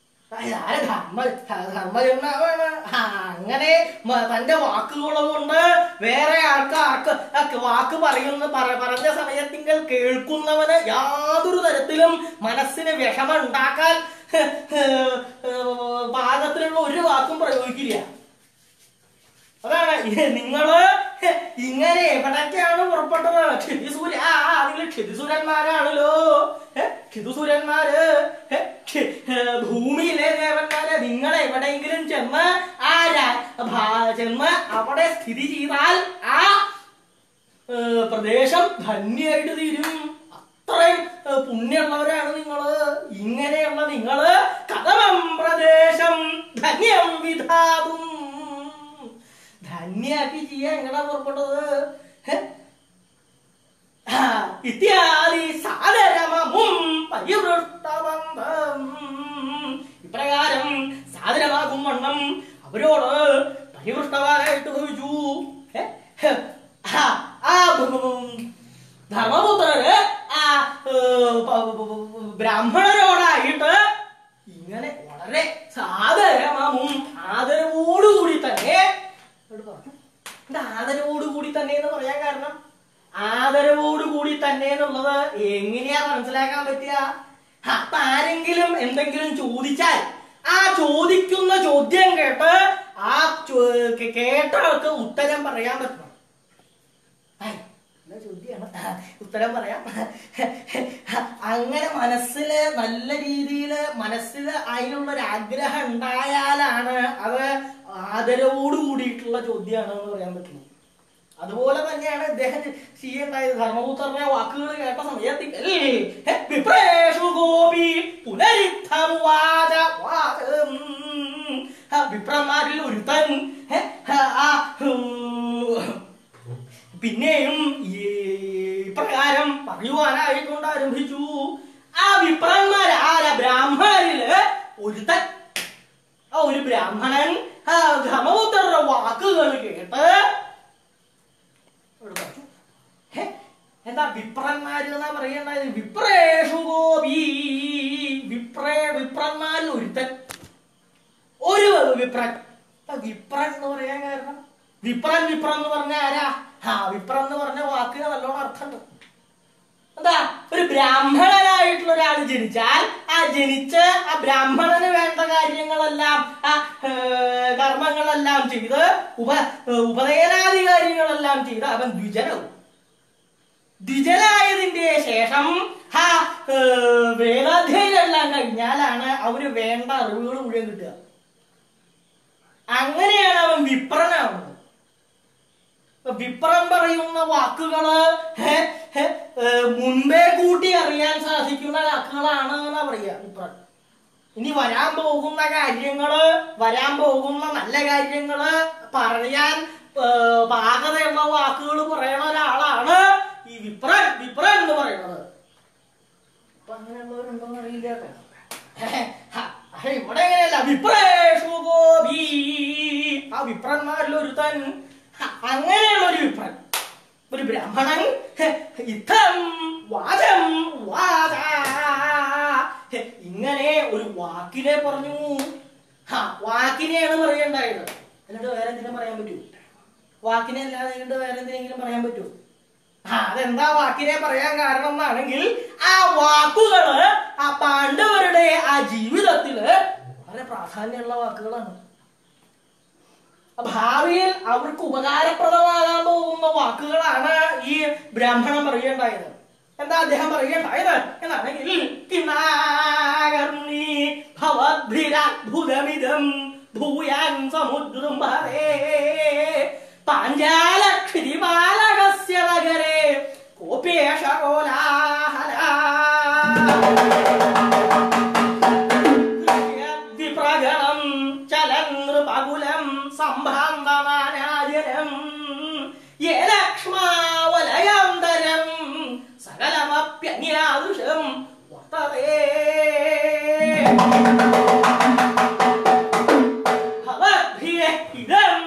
അങ്ങനെ തന്റെ വാക്കുകൾ കൊണ്ട് വേറെ ആൾക്ക് വാക്ക് പറഞ്ഞ സമയത്തിങ്കൽ കേൾക്കുന്നവന് യാതൊരു തരത്തിലും മനസ്സിന് വിഷമം ഉണ്ടാക്കാൻ പാകത്തിലുള്ള ഒരു വാക്കും പ്രയോഗിക്കില്ല. അതാണ് നിങ്ങള് ഇങ്ങനെ എവിടൊക്കെയാണ് പുറപ്പെട്ടത്? നിങ്ങൾ ക്ഷതിസൂരന്മാരാണല്ലോ. ക്ഷതിസൂരന്മാര് ഭൂമിയിലെ ദേവന്മാര്. നിങ്ങൾ എവിടെയെങ്കിലും ചെന്ന് അവിടെ സ്ഥിതി ചെയ്താൽ ആ പ്രദേശം ധന്യായിട്ട് തീരും. അത്രയും പുണ്യമുള്ളവരാണ് നിങ്ങള്. ഇങ്ങനെയുള്ള നിങ്ങള് കഥമം പ്രദേശം ധന്യം വിധാതും ധന്യാക്കി ചെയ്യാൻ എങ്ങടാ പുറപ്പെട്ടത്? ഇത്യാദി സാദരമമും പരിവൃഷ്ടബന്ധം. ഇപ്രകാരം സാദരമാകും വണ്ണം അവരോട് പരിവൃഷ്ടവാനായിട്ട് ഭവിച്ചു. ധർമ്മപുത്രര് ബ്രാഹ്മണരോടായിട്ട് ഇങ്ങനെ വളരെ സാദരമമും ആദരവോടുകൂടി തന്നെ പറഞ്ഞു. ആദരവോടുകൂടി തന്നെ എന്ന് പറയാൻ കാരണം, ആദരവോടുകൂടി തന്നെ എന്നുള്ളത് എങ്ങനെയാ മനസ്സിലാക്കാൻ പറ്റുക? അപ്പൊ ആരെങ്കിലും എന്തെങ്കിലും ചോദിച്ചാൽ ആ ചോദിക്കുന്ന ചോദ്യം കേട്ട് ആ കേട്ട ആൾക്ക് ഉത്തരം പറയാൻ പറ്റണം. ചോദ്യമാണ്, ഉത്തരം പറയാം. അങ്ങനെ മനസ്സില് നല്ല രീതിയില് മനസ്സിൽ അതിനുള്ളൊരു ആഗ്രഹം ഉണ്ടായാലാണ് അത് ആദരവോട് കൂടിയിട്ടുള്ള ചോദ്യമാണ് എന്ന് പറയാൻ പറ്റുള്ളൂ. അതുപോലെ തന്നെയാണ് ഇദ്ദേഹം ചെയ്യേണ്ടായത്. ധർമ്മപുത്രന്റെ വാക്കുകൾ കേട്ട സമയത്തിൽ വിപ്രന്മാരിൽ ഒരുത്തൻ പിന്നെയും ഇപ്രകാരം പറയുവാനായിക്കൊണ്ട് ആരംഭിച്ചു. ആ വിപ്രന്മാർ ആരാ? ബ്രാഹ്മണരില് ഒരുത്തൻ, ഒരു ബ്രാഹ്മണൻ ധർമ്മപുത്രരുടെ വാക്കുകൾ കേട്ട് എന്താ വിപ്രന്മാര് എന്നാ പറയണ്ടായത്? വിപ്രേഷു ഗോപി, വിപ്രന്മാരിൽ ഒരുത്തൻ, ഒരു വിപ്രൻ. വിപ്രൻ എന്ന് പറയാൻ കാരണം വിപ്രൻ എന്ന് പറഞ്ഞ ആരാ? വിപ്രൻ എന്ന് പറഞ്ഞ വാക്കിന് നല്ലോണം അർത്ഥമുണ്ട്. എന്താ? ഒരു ബ്രാഹ്മണനായിട്ടുള്ള ഒരാൾ ജനിച്ചാൽ ജനിച്ച് ആ ബ്രാഹ്മണന് വേണ്ട കാര്യങ്ങളെല്ലാം കർമ്മങ്ങളെല്ലാം ചെയ്ത് ഉപനയനാദി കാര്യങ്ങളെല്ലാം ചെയ്ത് അവൻ ദ്വിജനാവും. ദ്വിജനായതിന്റെ ശേഷം വേദാധ്യയനെല്ലാം കഴിഞ്ഞാലാണ് അവന് വേണ്ട അറിവുകൾ മുഴുവൻ കിട്ടുക. അങ്ങനെയാണ് അവൻ വിപ്രനാവുന്നത്. വിപ്രൻ പറയുന്ന വാക്കുകള് മുൻപേ കൂട്ടി അറിയാൻ സാധിക്കുന്ന വാക്കുകളാണ് എന്നാ പറയാ വിപ്രൻ. ഇനി വരാൻ പോകുന്ന കാര്യങ്ങള്, വരാൻ പോകുന്ന നല്ല കാര്യങ്ങള് പറയാൻ പാകതയുള്ള വാക്കുകൾ പറയണ ഒരാളാണ് ഈ വിപ്രൻ എന്ന് പറയുന്നത്. അപ്പൊ അങ്ങനെയുള്ളവരുണ്ടോന്ന് അറിയില്ല. ഇവിടെ എങ്ങനെയല്ല, വിപ്രേഷു ഗോപി, ആ വിപ്രന്മാരിൽ ഒരുത്തൻ, അങ്ങനെയുള്ള ഒരു വിപ്രൻ, ഒരു ബ്രാഹ്മണൻ ഇത്തം വാചം വാച, ഇങ്ങനെ ഒരു വാക്കിനെ പറഞ്ഞു. വാക്കിനെയാണ് പറയണ്ടായത്. എന്നിട്ട് വേറെ എന്തെങ്കിലും പറയാൻ പറ്റൂ? വാക്കിനെ അല്ലാതെ എന്നിട്ട് വേറെ എന്തെങ്കിലും പറയാൻ പറ്റൂ? അതെന്താ വാക്കിനെ പറയാൻ കാരണം എന്നാണെങ്കിൽ ആ വാക്കുകള് ആ പാണ്ഡവരുടെ ആ ജീവിതത്തില് വളരെ പ്രാധാന്യമുള്ള വാക്കുകളാണ്. ഭാവിയിൽ അവർക്ക് ഉപകാരപ്രദമാകാൻ പോകുന്ന വാക്കുകളാണ് ഈ ബ്രാഹ്മണൻ പറയേണ്ടായത്. എന്താ അദ്ദേഹം പറയേണ്ടായത് എന്നാണെങ്കിൽ ഭൂയാൻ സമുദ്രം പാഞ്ചാലക്ഷിതിപാലകസ്യ നഗരേ കോപേഷ കോലാഹല വിപ്രഗണം ചലൻ നൃപകുലം സംഭ്രാന്തമാനാജനം യേ ലക്ഷ്മാവലയാന്തരം സകലമപ്യന്യാദൃശം വർത്തതേ ഭവദ്ഭിരഃ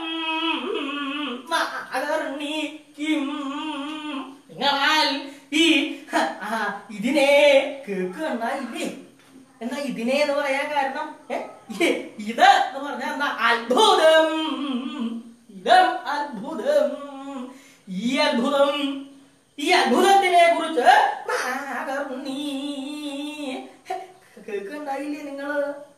നിങ്ങളാൽ ഈ ഇതിനെ കേൾക്കുകയുണ്ടായില്ലേ? എന്നാ ഇതിനെ എന്ന് പറയാൻ കാരണം ഇത് എന്ന് പറഞ്ഞാൽ എന്താ? അത്ഭുതം. ഇതം അത്ഭുതം. ഈ അത്ഭുതത്തിനെ കുറിച്ച് കേൾക്കുകയുണ്ടായില്ലേ നിങ്ങള്?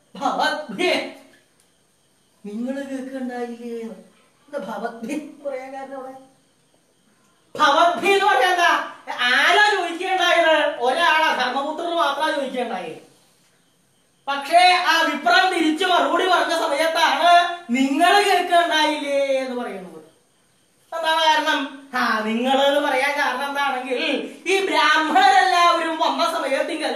നിങ്ങള് കേൾക്കുകയുണ്ടായില്ലേ? ഭവദ്ഭി പറയാൻ കാരണം അവിടെ ഭവദ്ഭി എന്ന് പറഞ്ഞാൽ എന്താ? ആരാ ചോദിക്കേണ്ടായത്? ഒരാളാ, ധർമ്മപുത്രന് മാത്രമാ ചോദിക്കേണ്ടായത്. പക്ഷേ ആ വിപ്രൻ തിരിച്ചു മറുപടി പറഞ്ഞ സമയത്താണ് നിങ്ങൾ കേൾക്കുകയുണ്ടായില്ലേ എന്ന് പറയുന്നത്. എന്താണ് കാരണം? നിങ്ങൾ എന്ന് പറയാൻ കാരണം എന്താണെങ്കിൽ ഈ ബ്രാഹ്മണരെല്ലാവരും വന്ന സമയത്തിങ്കൽ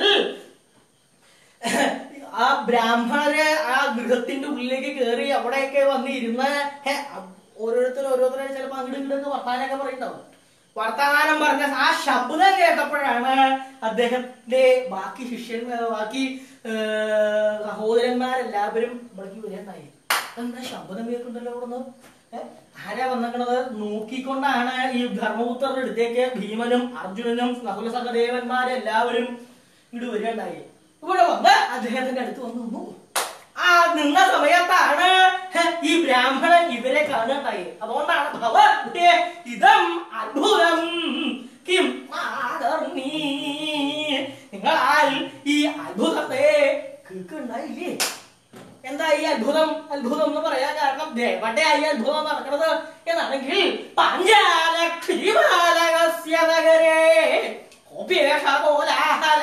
ആ ബ്രാഹ്മണര് ആ ഗൃഹത്തിന്റെ ഉള്ളിലേക്ക് കയറി അവിടെയൊക്കെ വന്നിരുന്ന് ഓരോരുത്തരായി ചിലപ്പോ അങ്ങോട്ട് ഇങ്ങോട്ടൊക്കെ വർത്താനൊക്കെ പറയുന്നുണ്ടാവും. വർത്തമാനം പറഞ്ഞ ആ ശബ്ദം കേട്ടപ്പോഴാണ് അദ്ദേഹത്തിന്റെ ബാക്കി സഹോദരന്മാരെല്ലാവരും ഇവിടേക്ക് വരികയുണ്ടായി. എന്താ ശബ്ദം കേൾക്കുന്നുണ്ടല്ലോ ഇവിടുന്ന്? ആരാ വന്നിക്കണത് നോക്കിക്കൊണ്ടാണ് ഈ ധർമ്മപുത്രരുടെ അടുത്തേക്ക് ഭീമനും അർജുനനും നകുല സഹദേവന്മാരെല്ലാവരും ഇങ്ങോട്ട് വരികയുണ്ടായി. ഇവിടെ വന്ന് അദ്ദേഹത്തിന്റെ അടുത്ത് വന്ന് നിന്നു. ആ നിന്ന സമയത്താണ് ഈ ബ്രാഹ്മണൻ ഇവരെ കാണുകയുണ്ടായി. അതുകൊണ്ടാണ് ഇതം അത്ഭുതം കിം നിങ്ങളാൽ ഈ അത്ഭുതത്തെ കേൾക്കുന്നുണ്ടായില്ലേ? എന്താ ഈ അത്ഭുതം എന്ന് പറയാൻ കാരണം? എവിടെയാ ഈ അത്ഭുതം നടക്കുന്നത് എന്നാണെങ്കിൽ പാഞ്ചാലക്ഷിതിപാലകസ്യ നഗരേ കോപേഷ കോലാഹല.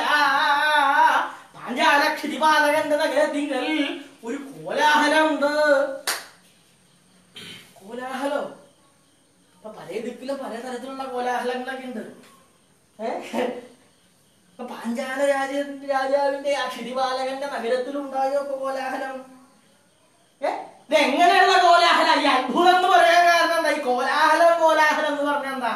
പാഞ്ചാലക്ഷിതിപാലകന്റെ നഗരത്തിങ്കൽ ഒരു കോലാഹലമുണ്ട്. കോലാഹലം ഇപ്പൊ പല ദിക്കിലും പലതരത്തിലുള്ള കോലാഹലങ്ങളൊക്കെ ഉണ്ട്. പാഞ്ചാല രാജാവിന്റെ ആ ക്ഷിതിപാലകന്റെ നഗരത്തിലുണ്ടായോ കോലാഹലം? ഇതെങ്ങനെയുള്ള കോലാഹലം? ഈ അത്ഭുതം എന്ന് പറയാൻ കാരണം എന്താ? ഈ കോലാഹലം എന്ന് പറഞ്ഞാൽ എന്താ?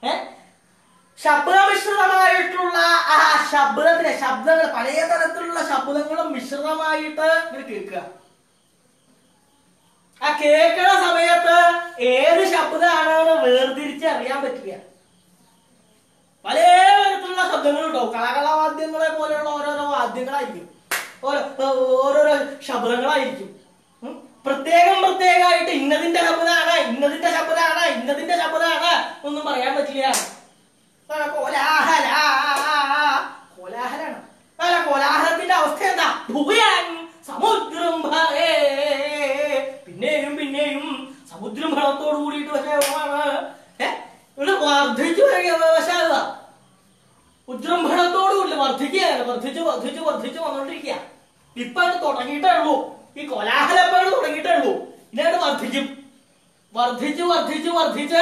ശബ്ദമിശ്രിതമായിട്ടുള്ള ആ ശബ്ദങ്ങൾ പലതരത്തിലുള്ള ശബ്ദങ്ങളും മിശ്രിതമായിട്ട് ഇവർ കേൾക്കുക. കേൾക്കുന്ന സമയത്ത് ഏത് ശബ്ദമാണെന്ന് വേർതിരിച്ചറിയാൻ പറ്റില്ല. പല തരത്തിലുള്ള ശബ്ദങ്ങളുണ്ടാവും. കളകളവാദ്യങ്ങളെ പോലെയുള്ള ഓരോരോ വാദ്യങ്ങളായിരിക്കും, ഓരോരോ ശബ്ദങ്ങളായിരിക്കും. പ്രത്യേകമായിട്ട് ഇന്നതിന്റെ ശബ്ദമാണ്, ഇന്നതിന്റെ ശബ്ദമാണ്, ഇന്നതിന്റെ ശബ്ദമാണ് ഒന്നും പറയാൻ പറ്റില്ല. കോലാഹലാണ്. കോലാഹലത്തിന്റെ അവസ്ഥ എന്താ? സമുദ്രം പിന്നെയും പിന്നെയും സമുദ്രംഭണത്തോട് കൂടിയിട്ട് വശമാണ് ഇവിടെ വർദ്ധിച്ചു വശാകുക. ഉജ്രംഭണത്തോടു കൂടി വർദ്ധിക്കുകയാണ്, വർദ്ധിച്ചു വർദ്ധിച്ചു വർദ്ധിച്ചു വന്നോണ്ടിരിക്കുക. ഇപ്പൊ അത് തുടങ്ങിയിട്ടേ ഉള്ളൂ, ഈ കോലാഹലപ്പാട് തുടങ്ങിയിട്ടേ ഉള്ളൂ. ഇതാണ് വർദ്ധിക്കും, വർദ്ധിച്ചു വർദ്ധിച്ചു വർദ്ധിച്ച്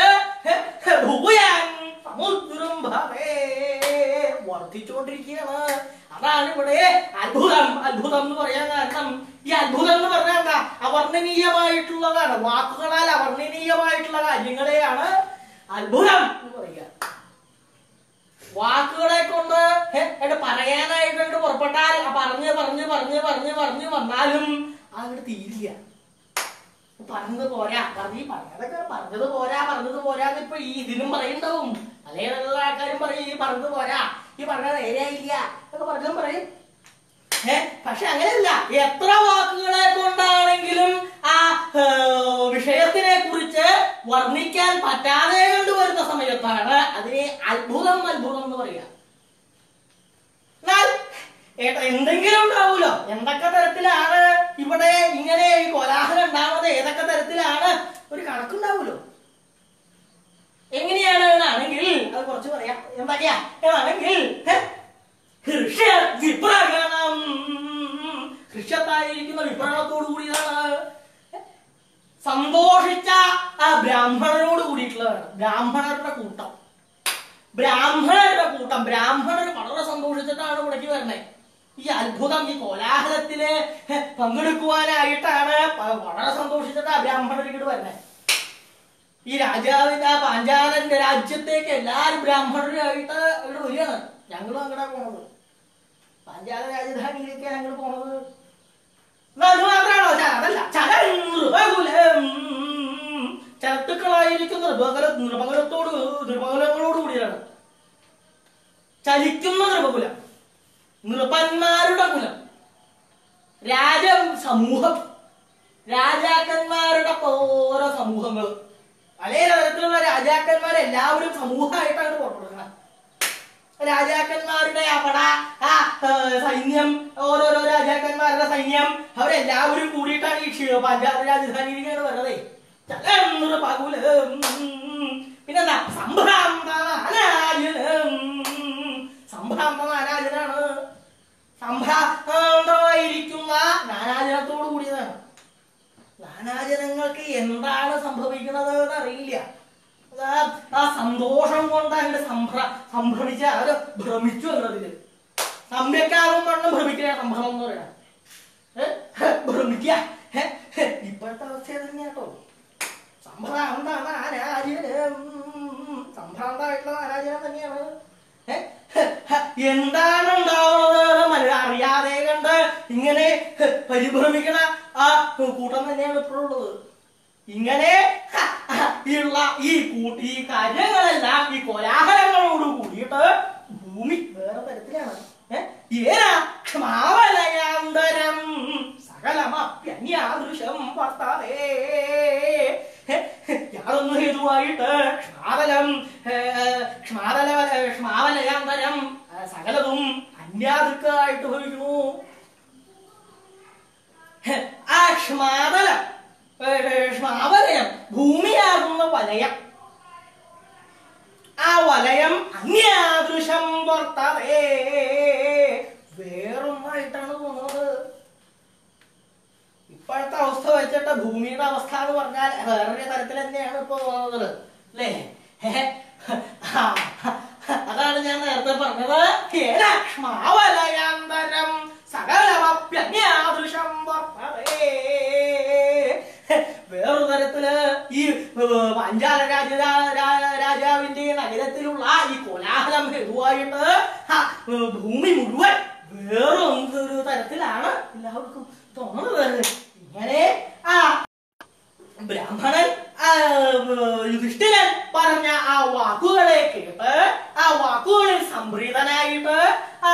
സമുദ്രം വർദ്ധിച്ചുകൊണ്ടിരിക്കുകയാണ്. അതാണ് ഇവിടെ അത്ഭുതം. അത്ഭുതം എന്ന് പറയാൻ കാരണം, ഈ അത്ഭുതം എന്ന് പറഞ്ഞാൽ എന്താ? അവർണ്ണനീയമായിട്ടുള്ളതാണ്. വാക്കുകളാൽ അവർണ്ണനീയമായിട്ടുള്ള കാര്യങ്ങളെയാണ് അത്ഭുതം എന്ന് പറയുക. വാക്കുകളെ കൊണ്ട് പറയാനായിട്ട് പുറപ്പെട്ടാൽ പറഞ്ഞ് പറഞ്ഞ് പറഞ്ഞ് പറഞ്ഞ് പറഞ്ഞ് വന്നാലും അങ്ങോട്ട് തീരില്ല. പറഞ്ഞത് പോരാ, പറഞ്ഞത് പോരാ, പറഞ്ഞത് പോരാ ഇപ്പൊ ഈ ഇതിനും പറയുണ്ടാവും. പല ആൾക്കാരും പറയും ഈ പറഞ്ഞത് പോരാ, ഈ പറഞ്ഞത് നേരെയായില്ല എന്നൊക്കെ പറഞ്ഞും പറയും. പക്ഷെ അങ്ങനെയല്ല. എത്ര വാക്കുകളെ കൊണ്ടാണെങ്കിലും ആ വിഷയത്തിനെ കുറിച്ച് വർണ്ണിക്കാൻ പറ്റാതെ കൊണ്ടുവരുന്ന സമയത്താണ് അതിനെ അത്ഭുതം അത്ഭുതം എന്ന് പറയുക. എന്നാൽ എന്തെങ്കിലും ഉണ്ടാവൂലോ, എന്തൊക്കെ തരത്തിലാണ് ഇവിടെ ഇങ്ങനെ ഈ കോലാഹലം ഉണ്ടാവുന്നത്, ഏതൊക്കെ തരത്തിലാണ് ഒരു കണക്കുണ്ടാവൂലോ. എങ്ങനെയാണ് എന്നാണെങ്കിൽ അത് കുറച്ച് പറയാം. എന്തൊക്കെയാ എന്നാണെങ്കിൽ വിപ്രകണം, ഹൃഷ്യത്തായിരിക്കുന്ന വിപ്രണത്തോടു കൂടിയതാണ്. സന്തോഷിച്ച ആ ബ്രാഹ്മണനോട് കൂടിയിട്ടുള്ളതാണ്. ബ്രാഹ്മണരുടെ കൂട്ടം, ബ്രാഹ്മണരുടെ കൂട്ടം. ബ്രാഹ്മണർ വളരെ സന്തോഷിച്ചിട്ടാണ് ഇവിടേക്ക് വരുന്നത്. ഈ അത്ഭുതം, ഈ കോലാഹലത്തില് പങ്കെടുക്കുവാനായിട്ടാണ് വളരെ സന്തോഷിച്ചിട്ട് ആ ബ്രാഹ്മണർ ഇങ്ങോട്ട് വരുന്നത്. ഈ രാജാവിന്റെ പാഞ്ചാലന്റെ രാജ്യത്തേക്ക് എല്ലാരും ബ്രാഹ്മണരായിട്ട് ഇവിടെ വരികയാണ്. ഞങ്ങളും അങ്ങോട്ടാ പോണത്, പാഞ്ചാല രാജധാനിയിലേക്ക് ഞങ്ങൾ പോണത്. മാത്രമാണോ? അതല്ല, ചരത്തുക്കളായിരിക്കുന്ന നൃപകുലങ്ങളോട് കൂടിയാണ്. ചലിക്കുന്ന നൃപകുലം, നൃപന്മാരുടെ കുലം, സമൂഹം, രാജാക്കന്മാരുടെ ഓരോ സമൂഹങ്ങൾ. പല തരത്തിലുള്ള രാജാക്കന്മാരെല്ലാവരും സമൂഹമായിട്ടാണ് പുറപ്പെടുന്നത്. രാജാക്കന്മാരുടെ സൈന്യം, ഓരോരോ രാജാക്കന്മാരുടെ സൈന്യം, അവരെല്ലാവരും കൂടിയിട്ടാണ് ഈ പാഞ്ചാല രാജധാനിയിലേക്കാണ് വരുന്നത്. പിന്നെന്താ? സംഭ്രാന്ത നാനാജനാണ്. സംഭ്രാന്തമായിരിക്കുന്ന നാനാജനത്തോടു കൂടിയതാണ്. നാനാജനങ്ങൾക്ക് എന്താണ് സംഭവിക്കുന്നത് എന്ന് അറിയില്ല. ആ സന്തോഷം കൊണ്ട് അങ്ങോട്ട് സംഭ്രമിച്ച അവര് ഭ്രമിച്ചു എന്നതില്. സമ്യക്കാവും വണ്ണം ഭ്രമിക്കുക സംഭ്രമം എന്ന് പറയാം. ഭ്രമിക്ക ഇപ്പോഴത്തെ അവസ്ഥ തന്നെയാട്ടോ. സംഭ്രാന്തായിട്ടുള്ള നാനാജനം തന്നെയാണ്. എന്താണ് ഉണ്ടാവുന്നത് അറിയാതെ കണ്ട് ഇങ്ങനെ പരിഭ്രമിക്കണ ആ കൂട്ടം തന്നെയാണ് ഇപ്പോഴുള്ളത്. ഇങ്ങനെ ഈ കാര്യങ്ങളെല്ലാം ഈ കോലാഹലങ്ങളോട് കൂടിയിട്ട് ഭൂമി വേറെ തരത്തിലാണ്. ക്ഷമാവലയാന്തരം സകലമപ്യന്യാദൃശം വർത്തതേ. യാതൊന്നും ഹേതുവായിട്ട് ക്ഷമാവലയാന്തരം സകലതും അന്യാദൃക്കായിട്ട് ഭവിക്കുന്നു. ആ ക്ഷമാവലയം, ഭൂമിയാകുന്ന വലയം, ആ വലയം അന്യാദൃശം വർത്തതേ, വേറൊന്നായിട്ടാണ് തോന്നുന്നത്. ഇപ്പോഴത്തെ അവസ്ഥ വെച്ചിട്ട് ഭൂമിയുടെ അവസ്ഥ എന്ന് പറഞ്ഞാൽ വേറൊരു തരത്തിൽ തന്നെയാണ് ഇപ്പൊ തോന്നുന്നത്, അല്ലേ? അതാണ് ഞാൻ നേരത്തെ പറഞ്ഞത്. ക്ഷമാവലയാന്തരം സകലമപ്യന്യാദൃശം വർത്തതേ. വേറൊരു തരത്തില് ഈ പാഞ്ചാല രാജാവിന്റെ നഗരത്തിലുള്ള ഈ കോലാഹലം ഹേതുവായിട്ട് ഭൂമി മുഴുവൻ വേറൊരു തരത്തിലാണ് എല്ലാവർക്കും തോന്നുന്നത്. ഇങ്ങനെ ബ്രാഹ്മണൻ യുധിഷ്ഠിരൻ പറഞ്ഞ ആ വാക്കുകളെ കേട്ട് ആ വാക്കുകളിൽ സംപ്രീതനായിട്ട് ആ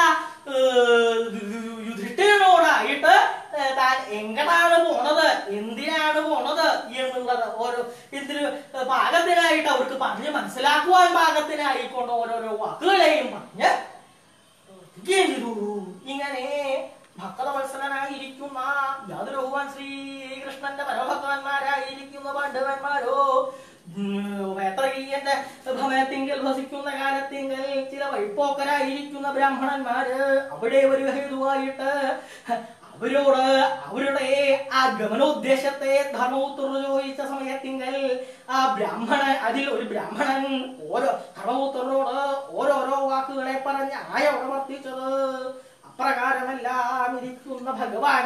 യുധിഷ്ഠിരനോടായിട്ട് താൻ എങ്ങടാണ് പോണത്, എന്തിനാണ് പോണത് എന്നുള്ളത് ഓരോ എന്തിന് പാകത്തിനായിട്ട് അവർക്ക് പറഞ്ഞ് മനസ്സിലാക്കുവാൻ പാകത്തിനായിക്കൊണ്ട് ഓരോരോ വാക്കുകളെയും പറഞ്ഞ് ഇങ്ങനെ ഭക്തവത്സലനായിരിക്കുന്ന യാതൊരു ശ്രീകൃഷ്ണന്റെ പരഭക്തന്മാരായിരിക്കുന്ന പാണ്ഡവന്മാരോ വേത്രകീയന്റെ ഭമയത്തിങ്കൽ വസിക്കുന്ന കാലത്തിങ്കൽ ചില വഴിപ്പോക്കരായിരിക്കുന്ന ബ്രാഹ്മണന്മാര് അവിടെ ഒരു ഹേതുവായിട്ട് അവരോട് അവരുടെ ആ ഗമനോദ്ദേശത്തെ ധർമ്മപുത്രർ ചോദിച്ച സമയത്തിങ്കൽ ആ ബ്രാഹ്മണൻ അതിൽ ഒരു ബ്രാഹ്മണൻ ഓരോ ധർമ്മപുത്രരോട് ഓരോരോ വാക്കുകളെ പറഞ്ഞ് ആയ പ്രവർത്തിച്ചത് അപ്രകാരമെല്ലാം ഇരിക്കുന്ന ഭഗവാൻ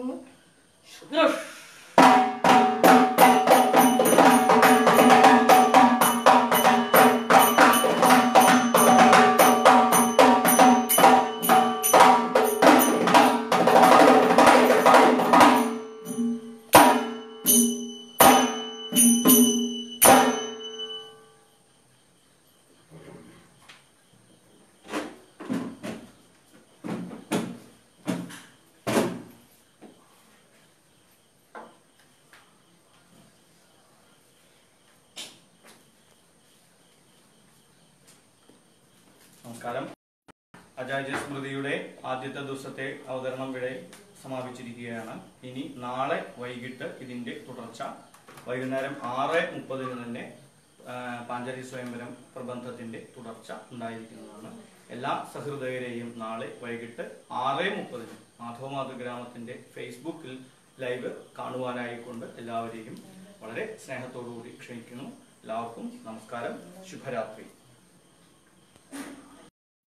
നമസ്കാരം. അജാജ സ്മൃതിയുടെ ആദ്യത്തെ ദിവസത്തെ അവതരണം ഇവിടെ സമാപിച്ചിരിക്കുകയാണ്. ഇനി നാളെ വൈകിട്ട് ഇതിന്റെ തുടർച്ച വൈകുന്നേരം 6:30 തന്നെ പാഞ്ചാലി സ്വയംവരം പ്രബന്ധത്തിന്റെ തുടർച്ച ഉണ്ടായിരിക്കുന്നതാണ്. എല്ലാ സഹൃദയരെയും നാളെ വൈകിട്ട് 6:30 മാധവമാധു ഗ്രാമത്തിന്റെ ഫേസ്ബുക്കിൽ ലൈവ് കാണുവാനായിക്കൊണ്ട് എല്ലാവരെയും വളരെ സ്നേഹത്തോടുകൂടി ക്ഷണിക്കുന്നു. എല്ലാവർക്കും നമസ്കാരം. ശുഭരാത്രി.